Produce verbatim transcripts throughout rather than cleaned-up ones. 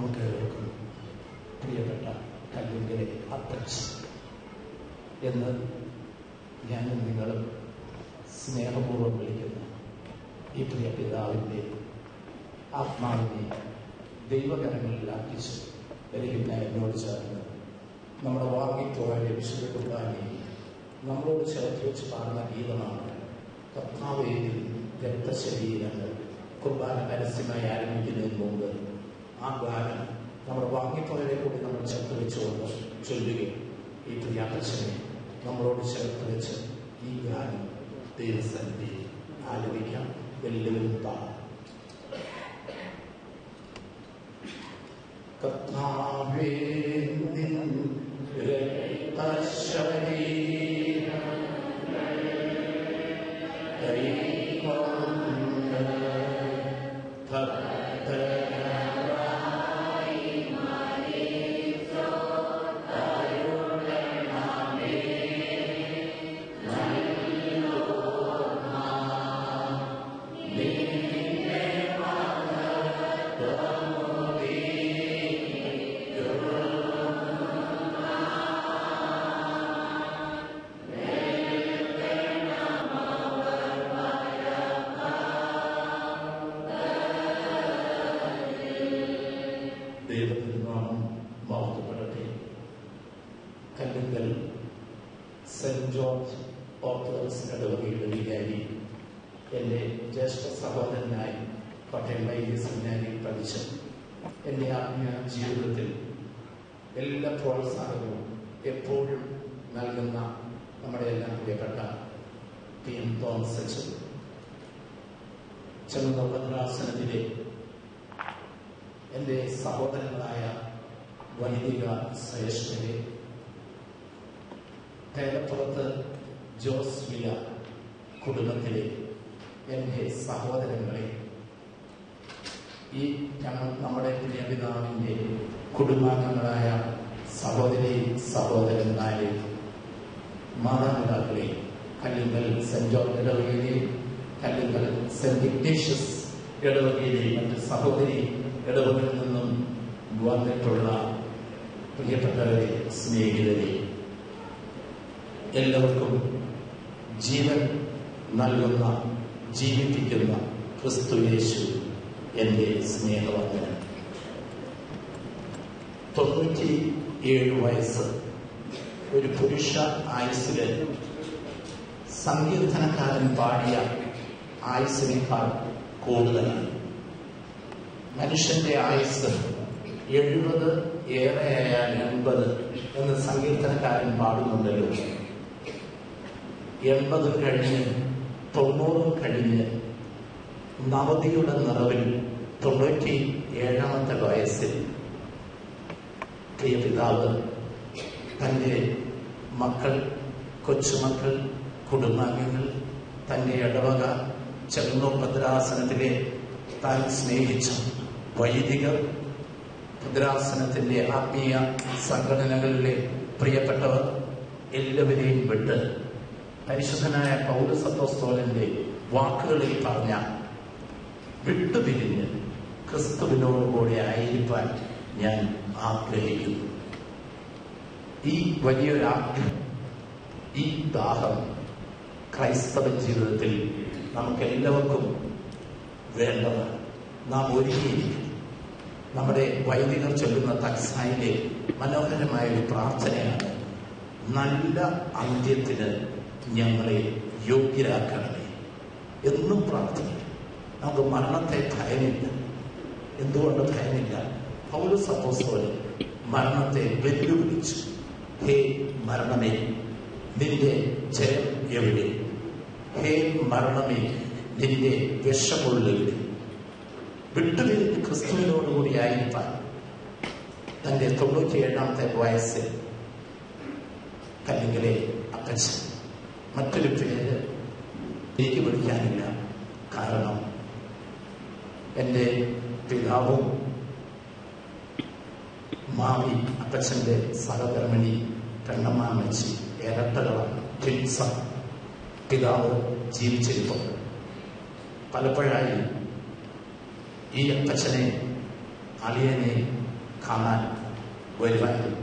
നമുക്ക് ഏവർക്കും പ്രിയപ്പെട്ട കല്ലിങ്കലെ അപ്പച്ചൻ എന്ന് ഞാനും നിങ്ങളും സ്നേഹപൂർവ്വം വിളിക്കുന്ന ഈ പ്രിയ പിതാവിൻ്റെ ആത്മാവിനെ ദൈവകരങ്ങളിൽ അർപ്പിച്ച് എനിക്ക് എന്നോട് ചേർന്ന് നമ്മുടെ വാങ്ങിപ്പോയ വിശുദ്ധ കുർബാനയെ നമ്മളോട് ചേർത്ത് വെച്ച് പാടുന്ന ഗീതമാണ് കർത്താവേ രക്തശരീരങ്ങൾ. കുർബാന പരസ്യമായി ആരംഭിക്കുന്നതിന് മുമ്പ് ആ ഗാനം നമ്മുടെ വാങ്ങിപ്പോയവരെ കൂടി നമ്മൾ ചേർത്ത് വെച്ചുകൊണ്ട് ചൊല്ലുകയും ഈ പ്രിയാപ്പച്ചനെ നമ്മളോട് ചേർത്ത് വെച്ച് ഈ ഗാനം ദൈവസന്നിധി ആലപിക്കാം. എല്ലാവരും പാടാം. കർത്താവേ നിൻ രക്തശരീരം കൈക്കൊണ്ട് ഭക്തരായി മരിച്ചോ കരുണമേ നൽകുന്ന നിന്റെ മഹത്വമുദീ ദൈവത്തിരുനാമം മഹത്വപ്പെടട്ടെ. കല്ലിങ്കൽ സെന്റ് ജോർജ് ഓർത്തഡോക്സ് ഇടവകയുടെ വികാരി, എൻ്റെ ജ്യേഷ്ഠ സഹോദരനായി കോട്ടയം വൈദ്യ സെമിനാരിയിൽ പഠിച്ച് എൻ്റെ ആത്മീയ ജീവിതത്തിൽ എല്ലാ പ്രോത്സാഹനവും എപ്പോഴും നൽകുന്ന നമ്മുടെ എല്ലാം പ്രിയപ്പെട്ട ടി എം തോമസ് അച്ഛൻ, ചെറുന്ന ഭദ്രാസനത്തിലെ എൻ്റെ സഹോദരങ്ങളായ വൈദിക ശ്രേഷ്ഠരെ, തേലപ്പുറത്ത് ജോസ് വില കുടുംബത്തിലെ എൻ്റെ സഹോദരങ്ങളെ, ഈ ഞങ്ങൾ നമ്മുടെ പ്രിയപിതാവിൻ്റെ കുടുംബാംഗങ്ങളായ സഹോദരി സഹോദരന്മാരെ, മാതാപിതാക്കളെ, കല്ലിങ്കൽ സെന്റ് ജോർജ് ഇടവകയിലെ, കല്ലിങ്കൽ സെന്റ് ഇഗ്നേഷ്യസ് ഇടവകയിലെ മറ്റ് സഹോദരി ഇടവകളിൽ നിന്നും വന്നിട്ടുള്ള പ്രിയപ്പെട്ടവരെ, സ്നേഹിതരെ, എല്ലാവർക്കും ജീവൻ നൽകുന്ന ജീവിപ്പിക്കുന്ന ക്രിസ്തു യേശു എൻ്റെ സ്നേഹവന്ദനം. തൊണ്ണൂറ്റി ഏഴ് വയസ്സ് ഒരു പുരുഷ ആയുസ്സില് സങ്കീർത്തനക്കാരൻ പാടിയ ആയുസ്സിനേക്കാൾ കൂടുതലാണ്. മനുഷ്യന്റെ ആയുസ് എഴുപത് ഏറെയായാൽ എൺപത് എന്ന് സങ്കീർത്തനക്കാരൻ പാടുന്നുണ്ടല്ലോ. എൺപതും കഴിഞ്ഞ് തൊണ്ണൂറും കഴിഞ്ഞ് നവതിയുടെ നിറവിൽ തൊണ്ണൂറ്റി ഏഴാമത്തെ വയസ്സിൽ പ്രിയ പിതാവ് തൻ്റെ മക്കൾ, കൊച്ചുമക്കൾ, കുടുംബാംഗങ്ങൾ, തൻ്റെ ഇടവക ചെറുന്നൂർ ഭദ്രാസനത്തിലെ താൻ സ്നേഹിച്ച വൈദികർ, ഭദ്രാസനത്തിൻ്റെ ആത്മീയ സംഘടനകളിലെ പ്രിയപ്പെട്ടവർ എല്ലാവരെയും വിട്ട് പരിശുദ്ധനായ പൗലോസ് അപ്പോസ്തലന്റെ വാക്കുകളിൽ പറഞ്ഞ വിട്ടുപിരിഞ്ഞ് ക്രിസ്തുവിനോടുകൂടി ആയിരിക്കാൻ ഞാൻ ആഗ്രഹിക്കുന്നു. ഈ വലിയൊരു ആഗ്രഹം, ഈ ദാഹം ക്രൈസ്തവ ജീവിതത്തിൽ നമുക്കെല്ലാവർക്കും വേണ്ടതാണ്. നാം ഒരുങ്ങിയിരിക്കും. നമ്മുടെ വൈദികർ ചൊല്ലുന്ന തക്സായിലെ മനോഹരമായ ഒരു പ്രാർത്ഥനയാണ്, നല്ല അന്ത്യത്തിന് ഞങ്ങളെ യോഗ്യരാക്കണമേ. എന്നും പ്രാർത്ഥിക്കും. നമുക്ക് മരണത്തെ ഭയമില്ല. എന്തുകൊണ്ട് ഭയമില്ല? പൗലോസ് അപ്പോസ്തലൻ മരണത്തെ വെല്ലുവിളിച്ചു. ഹേ മരണമേ, നിന്റെ ജയം എവിടെ? ഹേ മരണമേ, നിന്റെ വിഷമുള്ളവിടെ? വിട്ടുപിരിഞ്ഞ് ക്രിസ്തുവിനോടുകൂടി ആയിരിക്കാൻ തന്റെ തൊണ്ണൂറ്റിയേഴാമത്തെ വയസ്സിൽ കല്ലിങ്കലെ അപ്പച്ചൻ, മറ്റൊരു പേര് എനിക്ക് വിളിക്കാനില്ല. കാരണം എൻ്റെ പിതാവും മാവി അപ്പച്ചൻ്റെ സഹധർമ്മിണി പെണ്ണമ്മാമ്മച്ചി ഇരട്ടകളാണ്, ട്വിൻസാണ്. പിതാവ് ജീവിച്ചിരിപ്പുണ്ട്. പലപ്പോഴായി ഈ അപ്പച്ചനെ, അളിയനെ കാണാൻ വരുമായിരുന്നു.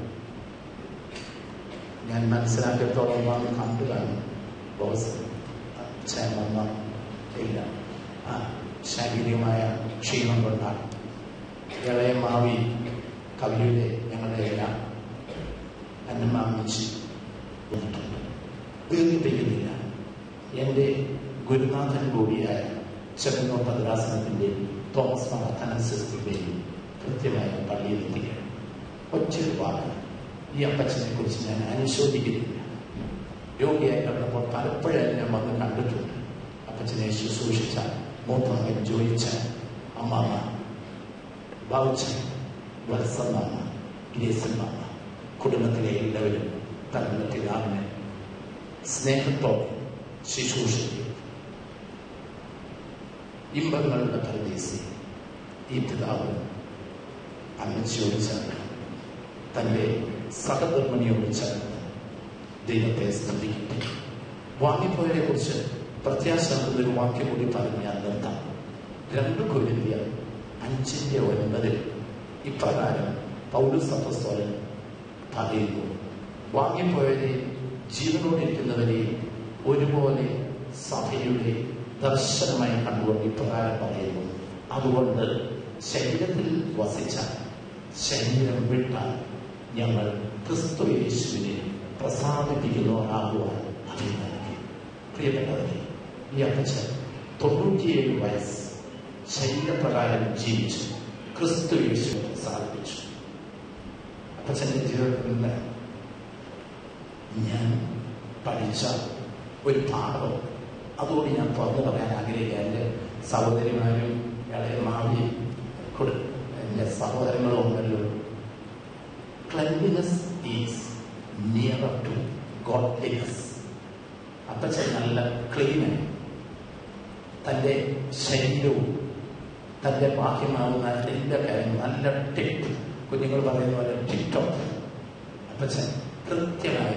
ഞാൻ മനസ്സിലാക്കിയത്തോളം വന്ന് കണ്ടു കാണും. ബോസ് ചേർന്ന ഇല്ല, ആ ശാരീരികമായ ക്ഷീണം കൊണ്ടാണ്. ഇളയ മാവി കവിയുടെ ഞങ്ങളുടെ എല്ലാം അന്നമാമിച്ച് ദീർഘിപ്പിക്കുന്നില്ല. എൻ്റെ ഗുരുനാഥൻ കൂടിയായ ചെങ്ങന്നൂർ ഭദ്രാസനത്തിൻ്റെ തോമസ് മാർ അത്തനാസിസിൻ്റെയും കൃത്യമായ പള്ളിയിലെത്തിക്കുകയാണ്. ഒറ്റൊരു വാക്ക് ഈ അപ്പച്ചനെ കുറിച്ച് ഞാൻ അനുശോചിക്കുന്നില്ല. രോഗിയായി കണ്ടപ്പോൾ പലപ്പോഴും ഞാൻ വന്ന് കണ്ടിട്ടുണ്ട്. അപ്പച്ചനെ ശുശ്രൂഷിച്ച മൂത്ത മകൻ ജോയിച്ച അമ്മാമ്മ, ബാബുച്ചൻ, വത്സമ്മ, ഗ്രേസമ്മ, കുടുംബത്തിലെ എല്ലാവരും തങ്ങളുടെ പിതാവിനെ സ്നേഹത്തോടെ ശുശ്രൂഷിക്കും. ഇമ്പങ്ങളുടെ പരദേശി ഈ പിതാവ് അമ്മച്ചിയോട് ചേർന്ന് തൻ്റെ സഹധർമ്മിണിയോട് ചേർന്ന് ദൈവത്തെ സ്തുതിക്കട്ടെ. വാങ്ങിപ്പോയതിനെ കുറിച്ച് പ്രത്യാശാന്തര വാക്യം കൂടി പറഞ്ഞ് ഞാൻ നിർത്താം. രണ്ട് കൊരിന്ത്യർ അഞ്ചിന്റെ ഒൻപതിൽ ഇപ്രകാരം പൗലോസ് അപ്പോസ്തലൻ പറയുന്നു: വാങ്ങിപ്പോയവരെ ജീവനോടിരിക്കുന്നവരെയും ഒരുപോലെ സഭയുടെ ദർശനമായി കണ്ടുകൊണ്ട് ഇപ്രകാരം പറയുന്നു: അതുകൊണ്ട് ശരീരത്തിൽ വസിച്ച ശരീരം വിട്ടാൽ ഞങ്ങൾ ക്രിസ്തു യേശുവിനെ പ്രസാദിപ്പിക്കുന്നവരാകുവാൻ അഭിമാനിക്കും. പ്രിയപ്പെട്ടവരെ, ഈ അപ്പച്ചൻ തൊണ്ണൂറ്റിയേഴ് വയസ്സ് ശരീരപ്രകാരം ജീവിച്ചു ക്രിസ്തു യേശുവിനെ പ്രസാദിപ്പിച്ചു. അപ്പച്ചന്റെ ജീവിതത്തിൽ നിന്ന് ഞാൻ പഠിച്ച ഒരു പാഠം അതുകൊണ്ട് ഞാൻ തുറന്നു പറയാൻ ആഗ്രഹിക്കുക. എൻ്റെ സഹോദരിമാരും ഇളയ മാവിയും എൻ്റെ സഹോദരങ്ങളും ഉണ്ടല്ലോ. Cleanliness is nearer to godliness. അപ്പച്ചൻ നല്ല ക്ലീനായി തൻ്റെ ശരീരവും തൻ്റെ ബാഹ്യമാവുന്ന എല്ലാ കാര്യങ്ങളും നല്ല ടിപ്പ്, കുഞ്ഞുങ്ങൾ പറയുന്ന പോലെ ടിക്ടോക്ക്. അപ്പച്ചൻ കൃത്യമായി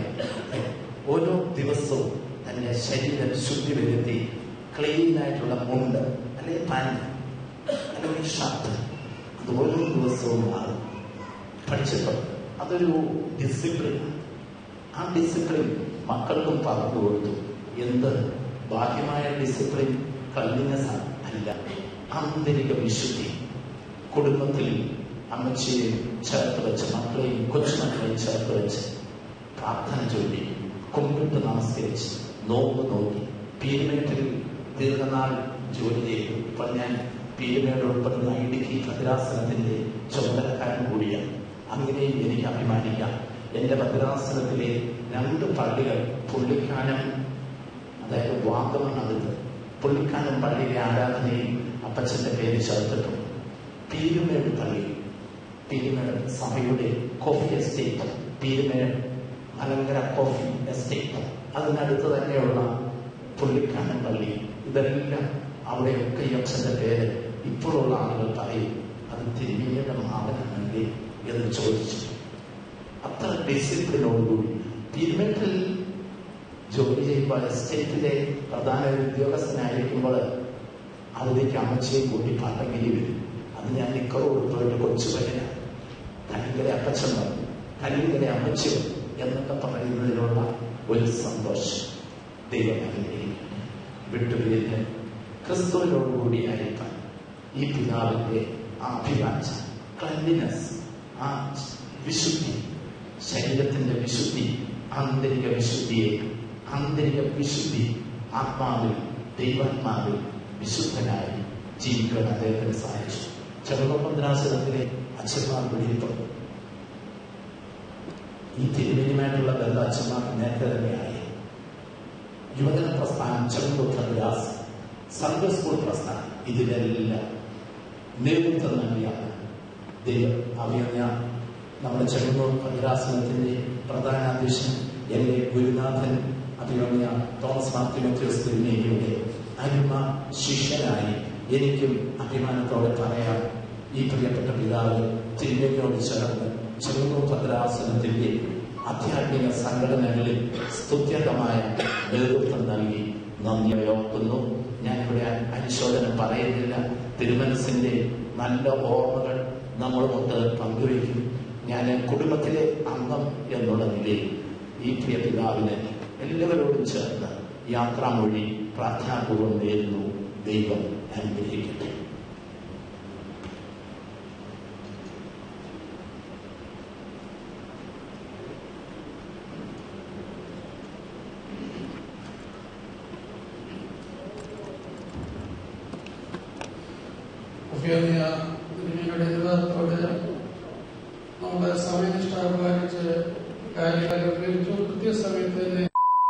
ഓരോ ദിവസവും തൻ്റെ ശരീരം ശുദ്ധി വരുത്തി ക്ലീനായിട്ടുള്ള മുണ്ട് അല്ലെങ്കിൽ പാൻറ് അല്ലെങ്കിൽ ഷർട്ട് അത് ഓരോ ദിവസവും മാറും. പഠിച്ചിട്ടുണ്ട്. അതൊരു ഡിസിപ്ലിൻ. ആ ഡിസിപ്ലിൻ മക്കൾക്കും പറഞ്ഞു കൊടുത്തു. എന്ത് ബാഹ്യമായ ഡിസിപ്ലിൻ ക്ലീൻനെസ് അല്ല, ആന്തരിക വിശുദ്ധി. കുടുംബത്തിൽ അമ്മച്ചിയെ ചേർത്ത് വെച്ച് മക്കളെയും കൊച്ചുമക്കളെയും ചേർത്ത് വെച്ച് പ്രാർത്ഥന ചൊല്ലി കുമ്പിട്ട് നമസ്കരിച്ച് നോമ്പ് നോക്കി പീരുമേട്ടിൽ ദീർഘനാൾ ജോലി ചെയ്തു. ഇപ്പോൾ ഞാൻ പീരുമേട് ഉൾപ്പെടുന്ന ഇടുക്കി ഭദ്രാസനത്തിന്റെ ചുമതലക്കാരൻ കൂടിയാണ്. അങ്ങനെയും എനിക്ക് അഭിമാനിക്കാം. എൻ്റെ ഭദ്രാസനത്തിലെ രണ്ട് പള്ളികൾ പുള്ളിക്കാനം, അതായത് വാഗമണ്ണടുത്ത് പുള്ളിക്കാനം പള്ളിയിലെ ആരാധനയും അപ്പച്ചന്റെ പേര് ചേർത്തിട്ടുണ്ട്. പീരുമേട് പള്ളി, പീരുമേട് സഭയുടെ coffee estate, Peermade Malankara coffee estate, അതിനടുത്ത് തന്നെയുള്ള പുള്ളിക്കാനം പള്ളി, ഇതെല്ലാം അവിടെയൊക്കെ ഈ അച്ഛൻ്റെ പേര് ഇപ്പോഴുള്ള ആളുകൾ പറയും അത് തിരുമേനിയുടെ മാവനാണെങ്കിൽ എന്ന് ചോദിച്ചു. അത്ര ഡിസിപ്ലിനോടുകൂടി പീരുമേട്ടിൽ ജോലി ചെയ്യുമ്പോൾ എസ്റ്റേറ്റിലെ പ്രധാന ഉദ്യോഗസ്ഥനായിരിക്കുമ്പോൾ അതിലേക്ക് അമ്മച്ചിയെ കൂട്ടി പട്ടങ്കിരി വരും. അത് ഞാൻ നിക്കറ് കൊടുത്തോട്ട് കൊച്ചു പയ്യന കലിങ്കലെ അപ്പച്ചൻ പറഞ്ഞു, കലിങ്കലെ അമ്മച്ചി എന്നൊക്കെ പറയുന്നതിനുള്ള ഒരു സന്തോഷം ദൈവം അനുഗ്രഹിക്കട്ടെ. വിട്ടുപിരിഞ്ഞ് ക്രിസ്തുവിനോടുകൂടിയായിരിക്കാൻ ഈ പിതാവിന്റെ ആ അഭിവാഞ്ച, ക്ലീൻനെസ്, ആ വിശുദ്ധി, ശരീരത്തിന്റെ വിശുദ്ധി, ആന്തരിക വിശുദ്ധിയെ ആന്തരിക വിശുദ്ധി ആത്മാവിൽ ദൈവാത്മാവിൽ വിശുദ്ധനായി ജീവിക്കാൻ അദ്ദേഹത്തിന് സാധിച്ചു. ചെറുപ്പം ഭദ്രാസനത്തിലെ അച്ഛന്മാർ വിളിയപ്പെട്ടു. ഈ തിരുമേനിയുമായിട്ടുള്ള ബന്ധം അച്ഛന്മാർക്ക് നേരത്തെ തന്നെയായി. യുവജന പ്രസ്ഥാനം, ചെറുപ്പം ഭദ്രാസ്, സൺഡേ സ്കൂൾ പ്രസ്ഥാനം, ഇതിലെല്ലാം നേതൃത്വം നൽകിയാണ് ദൈവം അറിയുന്ന നമ്മുടെ ചെറുപ്പം ഭദ്രാസനത്തിന്റെ പ്രധാന അധ്യക്ഷൻ എന്റെ ഗുരുനാഥൻ അഭിമന്യ തോമസ് മാർ തിമോത്തിയോസ് തിരുമേനിയുടെ അരുമ ശിഷ്യനായി എനിക്കും അഭിമാനത്തോടെ പറയാം. ഈ പ്രിയപ്പെട്ട പിതാവ് തിരുമേനിയോട് ചേർന്ന് ചെറുന്നൂർ ഭദ്രാസനത്തിന്റെ ആധ്യാത്മിക സംഘടനകളിൽ സ്തുത്യകമായ നേതൃത്വം നൽകി നന്ദി ഓർക്കുന്നു. ഞാനിവിടെ അനുശോചനം പറയുന്നില്ല. തിരുമനസിന്റെ നല്ല ഓർമ്മകൾ നമ്മളുമൊത്ത് പങ്കുവയ്ക്കും. ഞാൻ കുടുംബത്തിലെ അംഗം എന്നുള്ള നിലയിൽ ഈ പ്രിയ പിതാവിനെ എല്ലാവരോടും ചേർന്ന് യാത്രാമൊഴി പ്രാർത്ഥനാപൂർവ്വം നേരുന്നു. ദൈവം അനുഗ്രഹിക്കട്ടെ. നമ്മുടെ സമയനിഷ്ഠ പാലിച്ച് കാര്യങ്ങൾ കൃത്യസമയത്ത് തന്നെ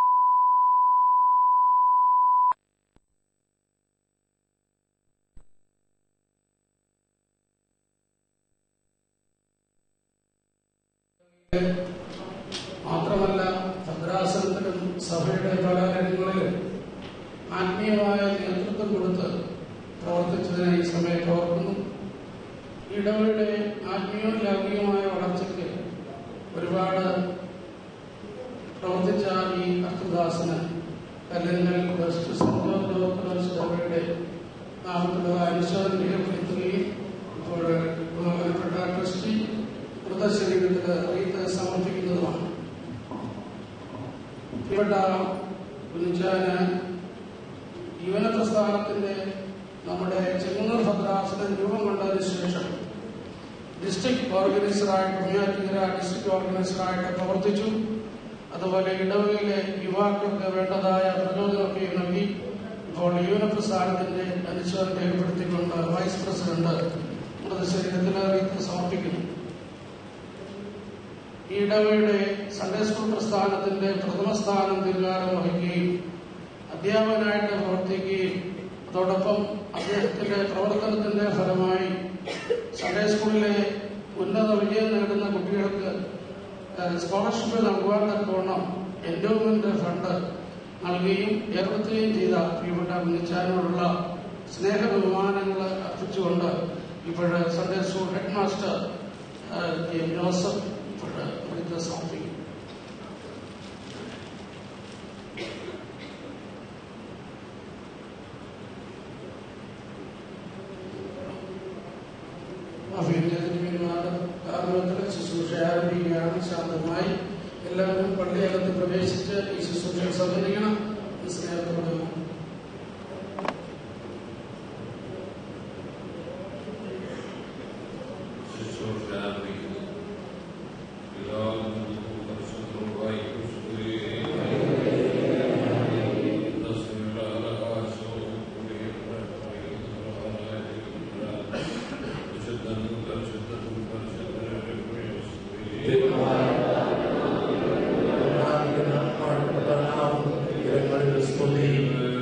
മാത്രമല്ല ഭദ്രാസനത്തിലും സഭയുടെ പല കാര്യങ്ങളിലും ആത്മീയമായ നേതൃത്വം കൊടുത്ത് പ്രവർത്തിച്ചതിനെ ഈ സമയത്ത് ഓർക്കുന്നു. ഇടവയുടെ ആത്മീയവും ലൗകികമായ വളർച്ചയ്ക്ക് ഒരുപാട് പ്രവർത്തിച്ച ഈ കർത്തദാസന് കല്ലിങ്കൽ വെസ്റ്റ് സെന്റ് ഓർത്തഡോക്സ് സഭയുടെ നാമത്തിലുള്ള അനുശോചനം രേഖപ്പെടുത്തുകയും ഇപ്പോൾ ബഹുമാനപ്പെട്ട ട്രസ്റ്റി മൃതശരീരത്തിൽ റീത്ത് സമർപ്പിക്കുന്നതുമാണ്. പ്രിയപ്പെട്ട കുഞ്ഞാന് യുവന പ്രസ്ഥാനത്തിന്റെ നമ്മുടെ ചെങ്ങന്നൂർ ഭദ്രാസനം രൂപം കൊണ്ടതിന് ശേഷം ഡിസ്ട്രിക്ട് ഓർഗനൈസറായിട്ട് നെയ്യാറ്റിൻകര ഡിസ്ട്രിക്ട് ഓർഗനൈസറായിട്ട് പ്രവർത്തിച്ചു. അതുപോലെ ഇടവകയിലെ യുവാക്കൾക്ക് വേണ്ടതായ പ്രചോദനമൊക്കെ നൽകി ഇപ്പോൾ യുവന പ്രസ്ഥാനത്തിന്റെ അനുശോചനം രേഖപ്പെടുത്തിക്കൊണ്ട് വൈസ് പ്രസിഡന്റ് മൃതശരീരത്തിന് റീത്ത് സമർപ്പിക്കുന്നു. ഈ ഇടവകയുടെ സൺഡേ സ്കൂൾ പ്രസ്ഥാനത്തിന്റെ പ്രഥമ സ്ഥാനം ദീർഘകാലം വഹിക്കുകയും അധ്യാപകനായിട്ട് പ്രവർത്തിക്കുകയും അതോടൊപ്പം അദ്ദേഹത്തിന്റെ പ്രവർത്തനത്തിന്റെ ഫലമായി സൺഡേ സ്കൂളിലെ ഉന്നത വിജയം നേടുന്ന കുട്ടികൾക്ക് സ്കോളർഷിപ്പ് നൽകുവാൻ തക്കവണ്ണം എൻഡോമെന്റ് ഫണ്ട് നൽകുകയും ഏർപ്പെടുത്തുകയും ചെയ്ത പ്രിയപ്പെട്ട കുഞ്ഞിച്ചാനോടുള്ള സ്നേഹ ബഹുമാനങ്ങൾ അർപ്പിച്ചുകൊണ്ട് ഇപ്പോഴ് Sunday school head master Joseph ഇപ്പോഴ് വിളിച്ച് സമർപ്പിക്കും. ശുശ്രൂഷ ആരംഭിക്കുകയാണ്. ശാന്തമായി എല്ലാവരും പള്ളിയകത്ത് പ്രവേശിച്ച് ഈ ശുശ്രൂഷ സഹകരിക്കണം. സ്നേഹത്തോടെ ും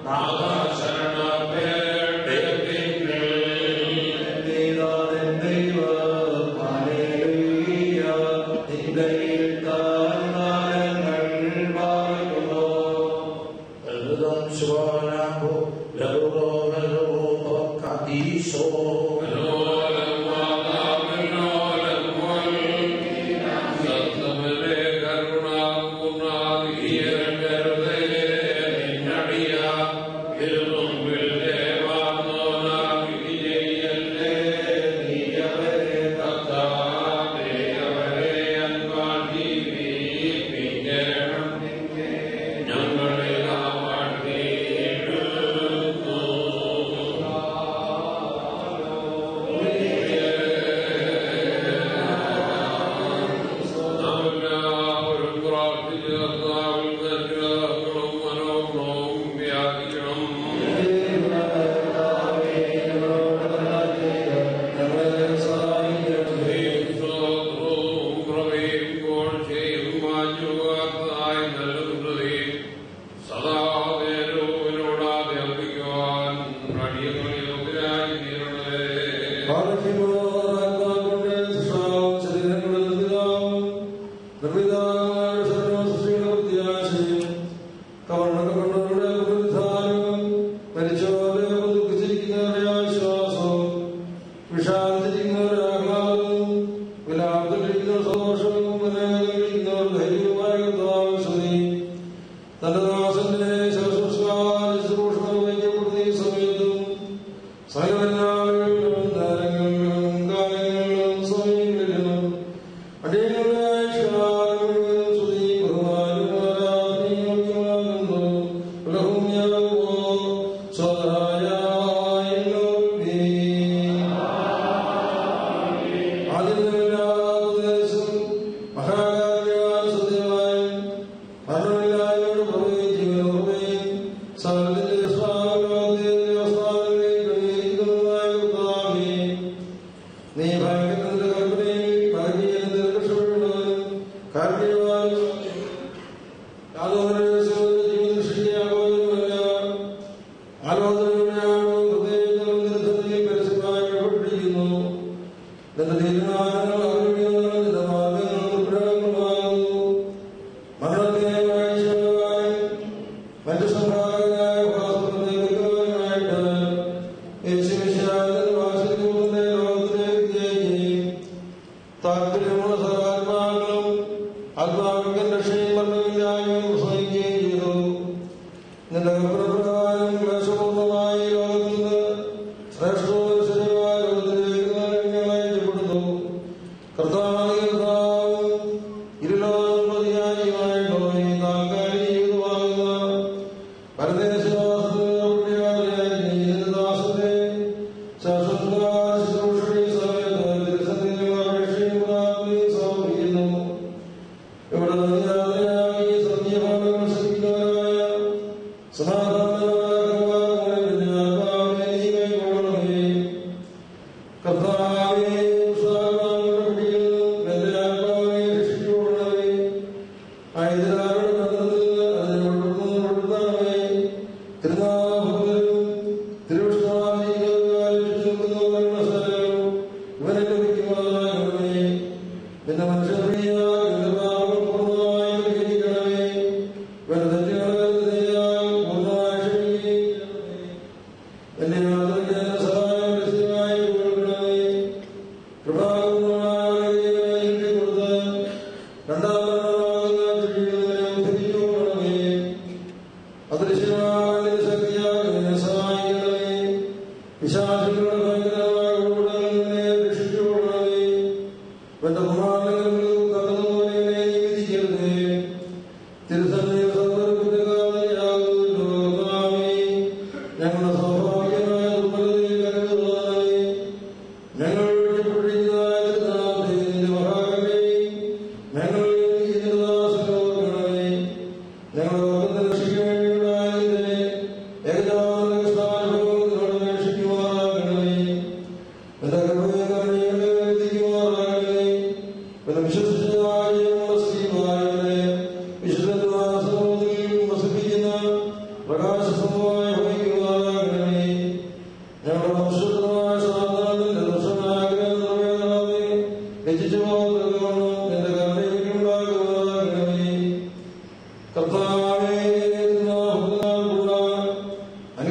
പ്രകാശസമൂഹമായ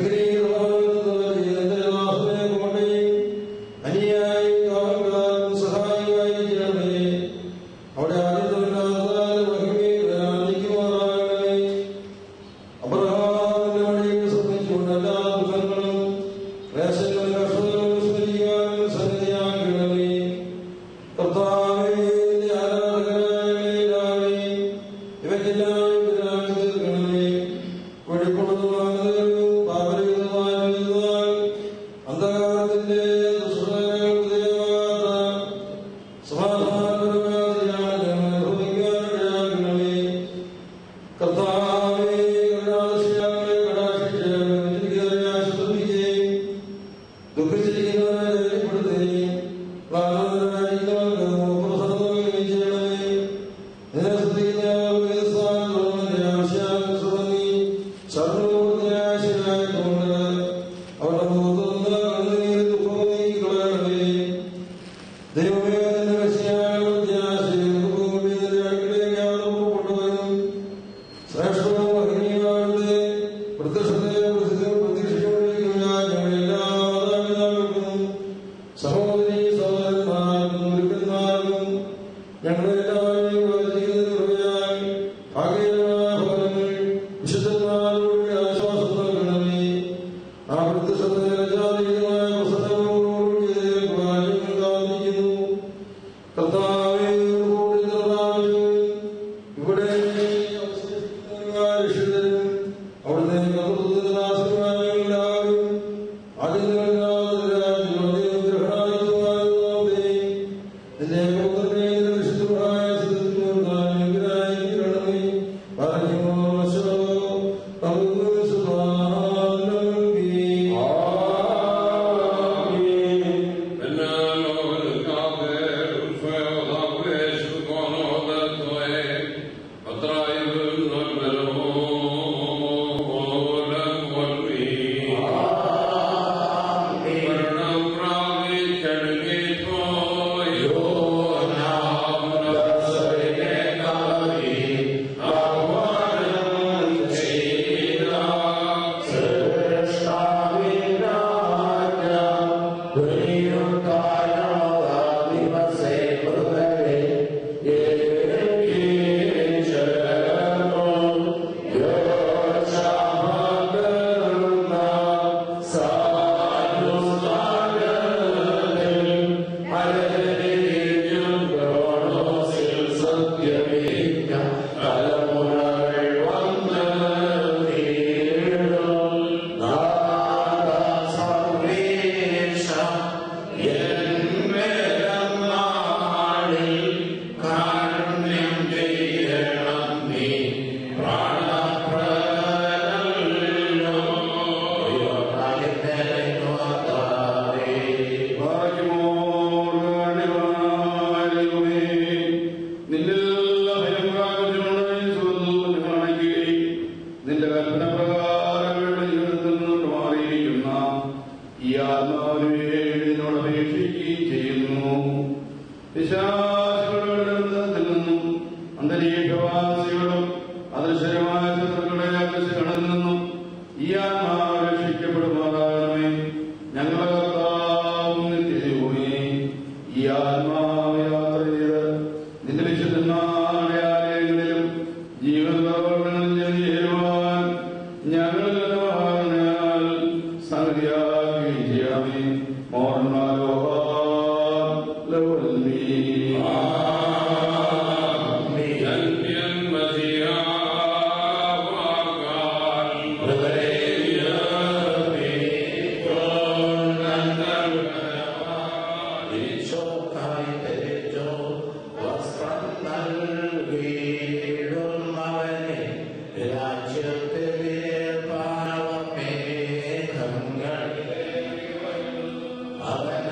Amen.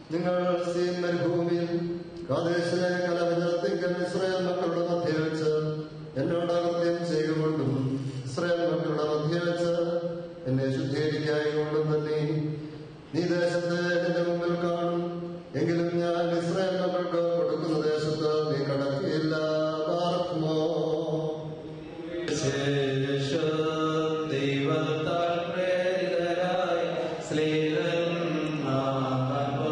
നിങ്ങൾ സീൻ മരുഭൂമിയിൽ കാദേശിലെ കലവിജർത്തിക്കൽ ഇസ്രായേൽ മക്കളുടെ മധ്യ വെച്ച് എന്നോട് അകൃത്യം ചെയ്യുകൊണ്ടും ഇസ്രായേൽ മക്കളുടെ മധ്യ വെച്ച് എന്നെ ശുദ്ധീകരിക്കായി കൊണ്ടും തന്നെ നീ ദേശത്തെ എന്റെ മുമ്പിൽ കാണും. എങ്കിലും ഞാൻ ഇസ്രായേൽ മക്കൾക്ക് കൊടുക്കുന്ന ദേശത്ത് നീ കടക്കുകയില്ല. പാർക്കുമോ ദൈവത്താൽ പ്രേരിതരായ സ്ലേഹന്മാരോ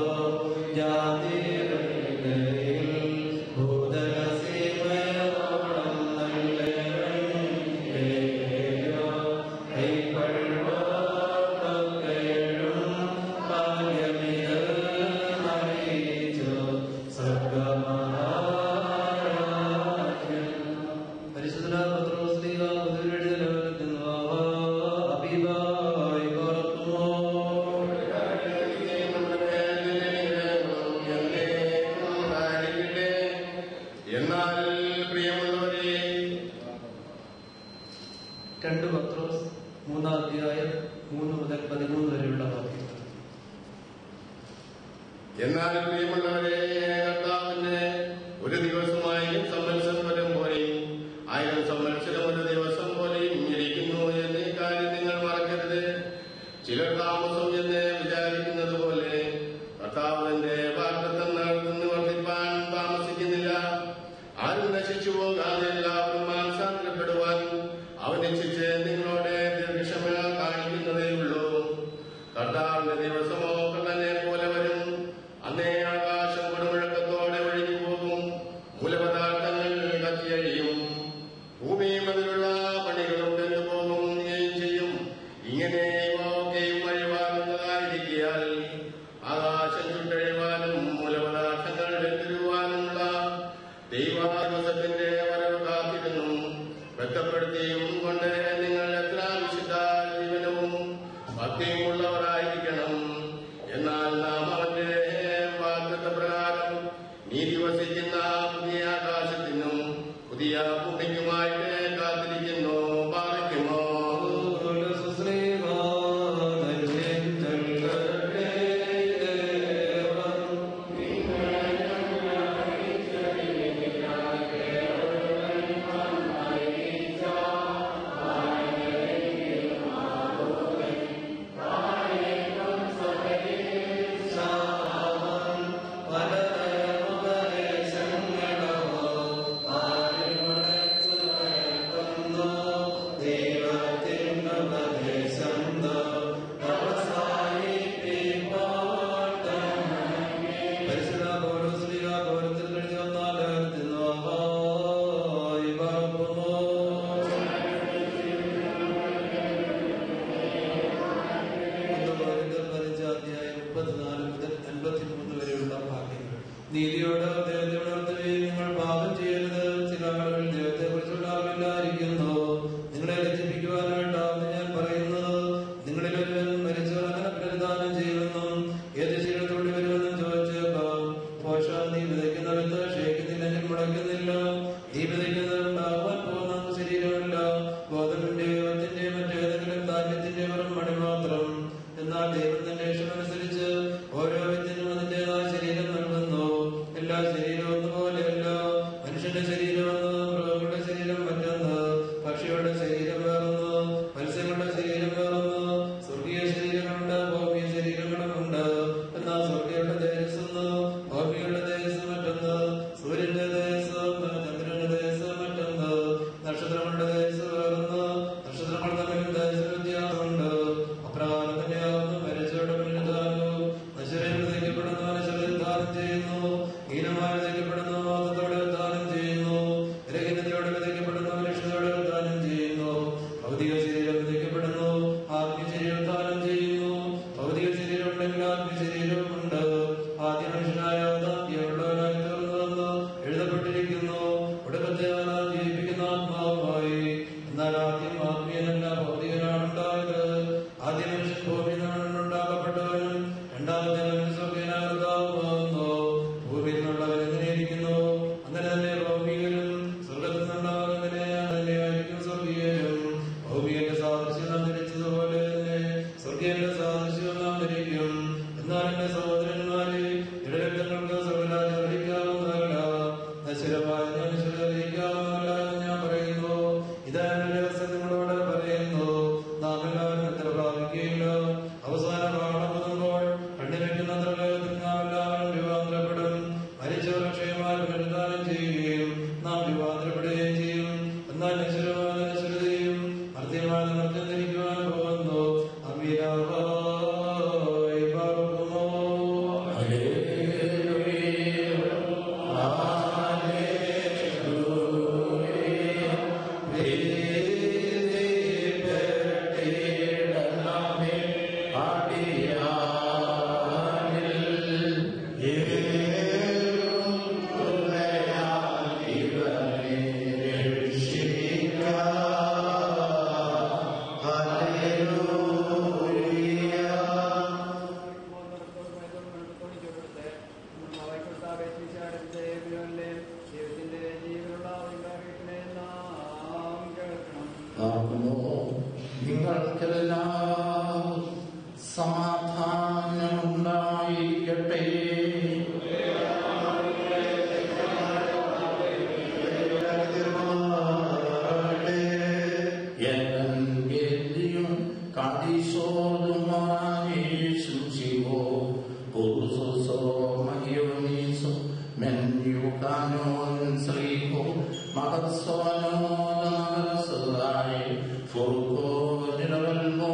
ജാതികളിൽ ഭൂതലസീമയോളം നല്ലയോ കൈപ്പഴുവോക്കെഴും ഭാഗ്യമികൾ നയിച്ചു സ്വർഗമഹാരാജ്യം. പരിശുദ്ധ പത്രോസ്ലീഹ മുതലെഴുതി ലോകത്തുന്നു അബീബായി പാർക്കുമോ. എന്നാൽ പ്രിയമുള്ളവരെ, രണ്ട് പത്രോസ് മൂന്നാം അധ്യായം മൂന്ന് മുതൽ പതിമൂന്ന് വരെയുള്ള വാക്യങ്ങൾ. എന്നാൽ പ്രിയമുള്ളവരെ, കർത്താവിന് ഒരു ദിവസമായും സംവത്സരം വരും പോലെയും ആയിരം സംവത്സരം ഒരു ദിവസം പോലെയും ഇരിക്കുന്നു എന്ന ഈ കാര്യം നിങ്ങൾ മറക്കരുത്. ചിലർ താമസം എന്ന് വിചാരിക്കുന്നത് പോലെ കർത്താവിന്റെ വാഗ്ദത്തം നിവർത്തിപ്പാൻ താമസിക്കുന്നില്ല. ആരും നശിച്ചു പോകാതെ എല്ലാവരും മാനസാന്തരപ്പെടുവാൻ അവൻ ഇച്ഛിച്ച് നിങ്ങളോട് ദീർഘക്ഷമ കാണിക്കുന്നതേ ഉള്ളൂ. കർത്താവിന്റെ ദിവസമോ കള്ളനെ പോലെ വരും. അന്നേ ആകാശം കൊടുമുഴക്കത്തോടെ ഒഴുകി പോകും, മൂലപദാർത്ഥങ്ങൾ കത്തിയഴിയും, ഭൂമിയും അതിലുള്ള പണികളും വെന്നു പോകും ചെയ്യും. ഇങ്ങനെ ഇവയൊക്കെയും അഴിവാകുന്നതായിരിക്കാൽ ആകാശം ചുട്ടഴിവാനും മൂലപദാർത്ഥങ്ങൾ വെന്തിരുവാനുമുള്ള ദൈവദിവസത്തിന്റെ വരവ് കാത്തിരുന്നു വ്യക്തപ്പെടുത്തിയും കൊണ്ട് നിങ്ങൾ എത്ര വിശുദ്ധ ജീവനവും ഭക്തിയും ഉള്ളവരായിരിക്കണം. എന്നാൽ നാം അവന്റെ വാഗ്ദത്ത പ്രകാരം നീതി വസിക്കുന്ന പുതിയ ആകാശത്തിനും പുതിയ ഭൂമിക്കുമായിട്ട് കാത്തിരിക്കുന്നു. പാലിക്കുമോ നീതിയോട് ദൈവത്തെ നിങ്ങൾ പാപം ചെയ്യരുത്. ചില ആളുകൾ ദൈവത്തെ കുറിച്ചുള്ള അറിവില്ലായിരിക്കുന്നു. നിങ്ങളെ ലജ്ജിപ്പിക്കുവാനായിട്ടാണ് ഞാൻ പറയുന്നത്. നിങ്ങളിൽ ഒരുവൻ മരിച്ചവർ അങ്ങനെ പ്രതിദാനം ചെയ്യുമെന്നും ഏത് ശീലത്തോടെ വരുമെന്നും ചോദിച്ചേക്കാം. പോഷ നീ വിതയ്ക്കുന്ന വിത്ത് ക്ഷയിക്കുന്നില്ലെങ്കിൽ മുളയ്ക്കുന്നില്ല. നീ വിതയ്ക്കുന്നത് ഉണ്ടാകുവാൻ പോകുന്ന ശരീരമല്ല, ഗോതമ്പിന്റെയോ വറ്റിന്റെയോ മറ്റേതെങ്കിലും ധാന്യത്തിന്റെ വെറും മണി മാത്രം. എന്നാൽ ദൈവം തന്റെ ഇഷ്ടമനുസരിച്ച് ഓരോ വിത്തിനും അതിന്റേതായ ശരീരം നൽകുന്നു. എല്ലാ ശരീരവും ഒന്നുപോലെയല്ല. മനുഷ്യന്റെ ശരീരം ഒന്ന്, മൃഗങ്ങളുടെ ശരീരം മറ്റൊന്ന്, പക്ഷികളുടെ ശരീരം വേറൊന്ന്, മത്സ്യങ്ങളുടെ ശരീരം വേറൊന്ന്. സ്വർഗീയ ശരീരങ്ങളുണ്ട്, ഭൗമിക ശരീരങ്ങളുമുണ്ട്. എന്നാൽ സ്വർഗീയയുടെ തേജസ് ഒന്ന്, ഭൗമികളുടെ തേജസ് മറ്റൊന്ന്. സൂര്യന്റെ തേജസ് ഒന്ന്, ചന്ദ്രന്റെ തേജസ് മറ്റൊന്ന്. നക്ഷത്രങ്ങളുടെ തേജസ് വേറൊന്ന്. നക്ഷത്രങ്ങൾ തമ്മിൽ തേജസ് വ്യത്യാസമുണ്ട്. അപ്രകാരം തന്നെയാവുന്നു മരിച്ചവരുടെ പുനരുദ്ധാനവും. നശ്വരൻ വിതയ്ക്കപ്പെടുന്നവനെ ദാനം ചെയ്യുന്നു, ഹീനമായി വിതയ്ക്കപ്പെടുന്നു വാദത്തോടെ ദാനം ചെയ്യുന്നു, രഹീനതയോടെ വിതയ്ക്കപ്പെടുന്നവൻ രക്ഷതയോടെ ദാനം ചെയ്യുന്നു. ഭൗതിക ശരീരം വിതയ്ക്കപ്പെടുന്നു, ആത്മീയ ശരീരം ദാനം ചെയ്യുന്നു. ഭൗതിക ശരീരം ഉണ്ടെങ്കിൽ ആത്മീയ ശരീരവുമുണ്ട്. ആദ്യ മനുഷ്യനായ ദാന്തിയുള്ളവനായി തീർന്നുവെന്ന് എഴുതപ്പെട്ടിരിക്കുന്നു. ഒടുക്കത്തെ ജീവിപ്പിക്കുന്ന ആത്മാവുമായി നശ്വരതയും മർത്യമായ മർത്യൻ ധരിക്കുവാൻ പോകുന്നു. അമീനായി പാർക്കുമോ. നിങ്ങൾക്കെല്ലാം സമാധാനമുണ്ടായിരിക്കട്ടെ. Evangelium Kadisodumai Susivo Ususo Magioniso Menyukanon Sriho Magatsono Nagasalai Furko Nirvalmo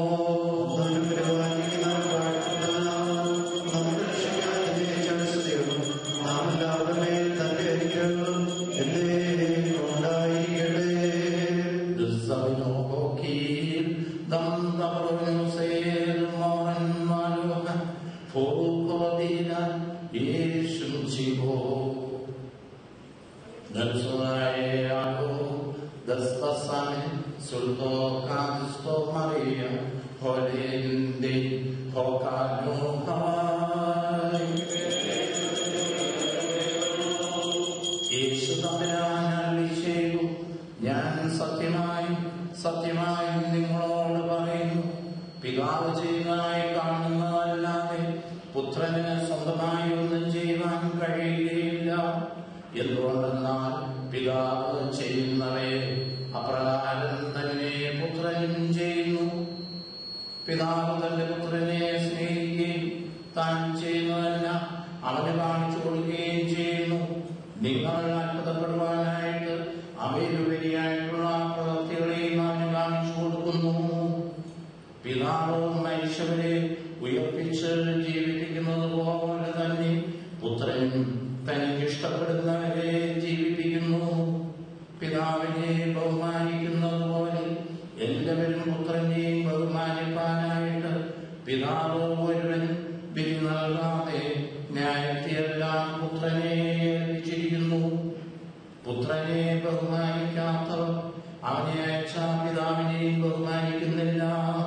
ഞാൻ സത്യമായും സത്യമായും നിങ്ങളോട് പറയുന്നു, പിതാവ് ചെയ്യുന്നതായി കാണുന്നതല്ലാതെ പുത്രന് സ്വന്തമായി ഒന്നും ചെയ്യുവാൻ കഴിയുകയില്ല. എന്തുകൊണ്ടെന്നാൽ പിതാവ് ചെയ്യുന്നവയെ അപ്രകാരം തന്നെ പുത്രനും ചെയ്യുന്നു. പിതാവ് തന്റെ പുത്രനെ സ്നേഹിക്കുകയും താൻ ചെയ്യുന്നതെല്ലാം അവന് കാണിച്ചു കൊടുക്കുകയും ചെയ്യുന്നു. നിങ്ങൾ അത്ഭുതപ്പെടുവാനായിട്ട് അവയിലുപരിയായിട്ടുള്ള പ്രവൃത്തികളെയും അവന് കാണിച്ചു കൊടുക്കുന്നു. പിതാവ് മനുഷ്യരെ ഉയർപ്പിച്ച് ജീവിപ്പിക്കുന്നത് പോലെ തന്നെ പുത്രൻ തനിക്ക് ഇഷ്ടപ്പെടുന്നവരെ ജീവിപ്പിക്കുന്നു. പിതാവിനെ ബഹുമാനിക്കുന്നത് പോലെ എല്ലാവരും പുത്രനെയും ബഹുമാനിപ്പാനായിട്ട് പിതാവ് ഒരുവൻ വിധി നൽകാതെ ന്യായത്തെയെല്ലാം പുത്രനെ ഏൽപ്പിച്ചിരിക്കുന്നു. പുത്രനെ ബഹുമാനിക്കാത്തവർ അവനെ അയച്ച പിതാവിനെയും ബഹുമാനിക്കുന്നില്ല.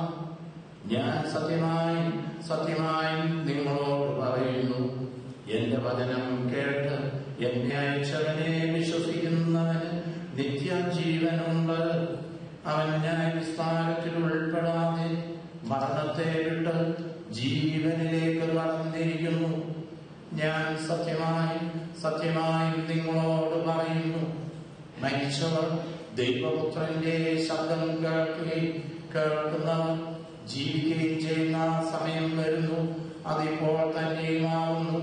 ഞാൻ സത്യമായും സത്യമായും നിങ്ങളോട് പറയുന്നു, എന്റെ വചനം കേട്ട് എന്നെ അയച്ചവനെ വിശ്വസിക്കുന്നവന് നിത്യജീവനുണ്ട്. അവൻ ന്യായവിസ്താരത്തിൽ ഉൾപ്പെടാതെ മരണത്തെ വിട്ട് ജീവനിലേക്ക് കടന്നിരിക്കുന്നു. ഞാൻ സത്യമായും സത്യമായും നിങ്ങളോട് പറയുന്നു, മരിച്ചവർ ദൈവപുത്രന്റെ ശബ്ദം കേൾക്കുകയും കേൾക്കുന്നവർ ജീവിക്കുകയും ചെയ്യുന്ന സമയം വരുന്നു. അതിപ്പോൾ തന്നെയുമാവുന്നു.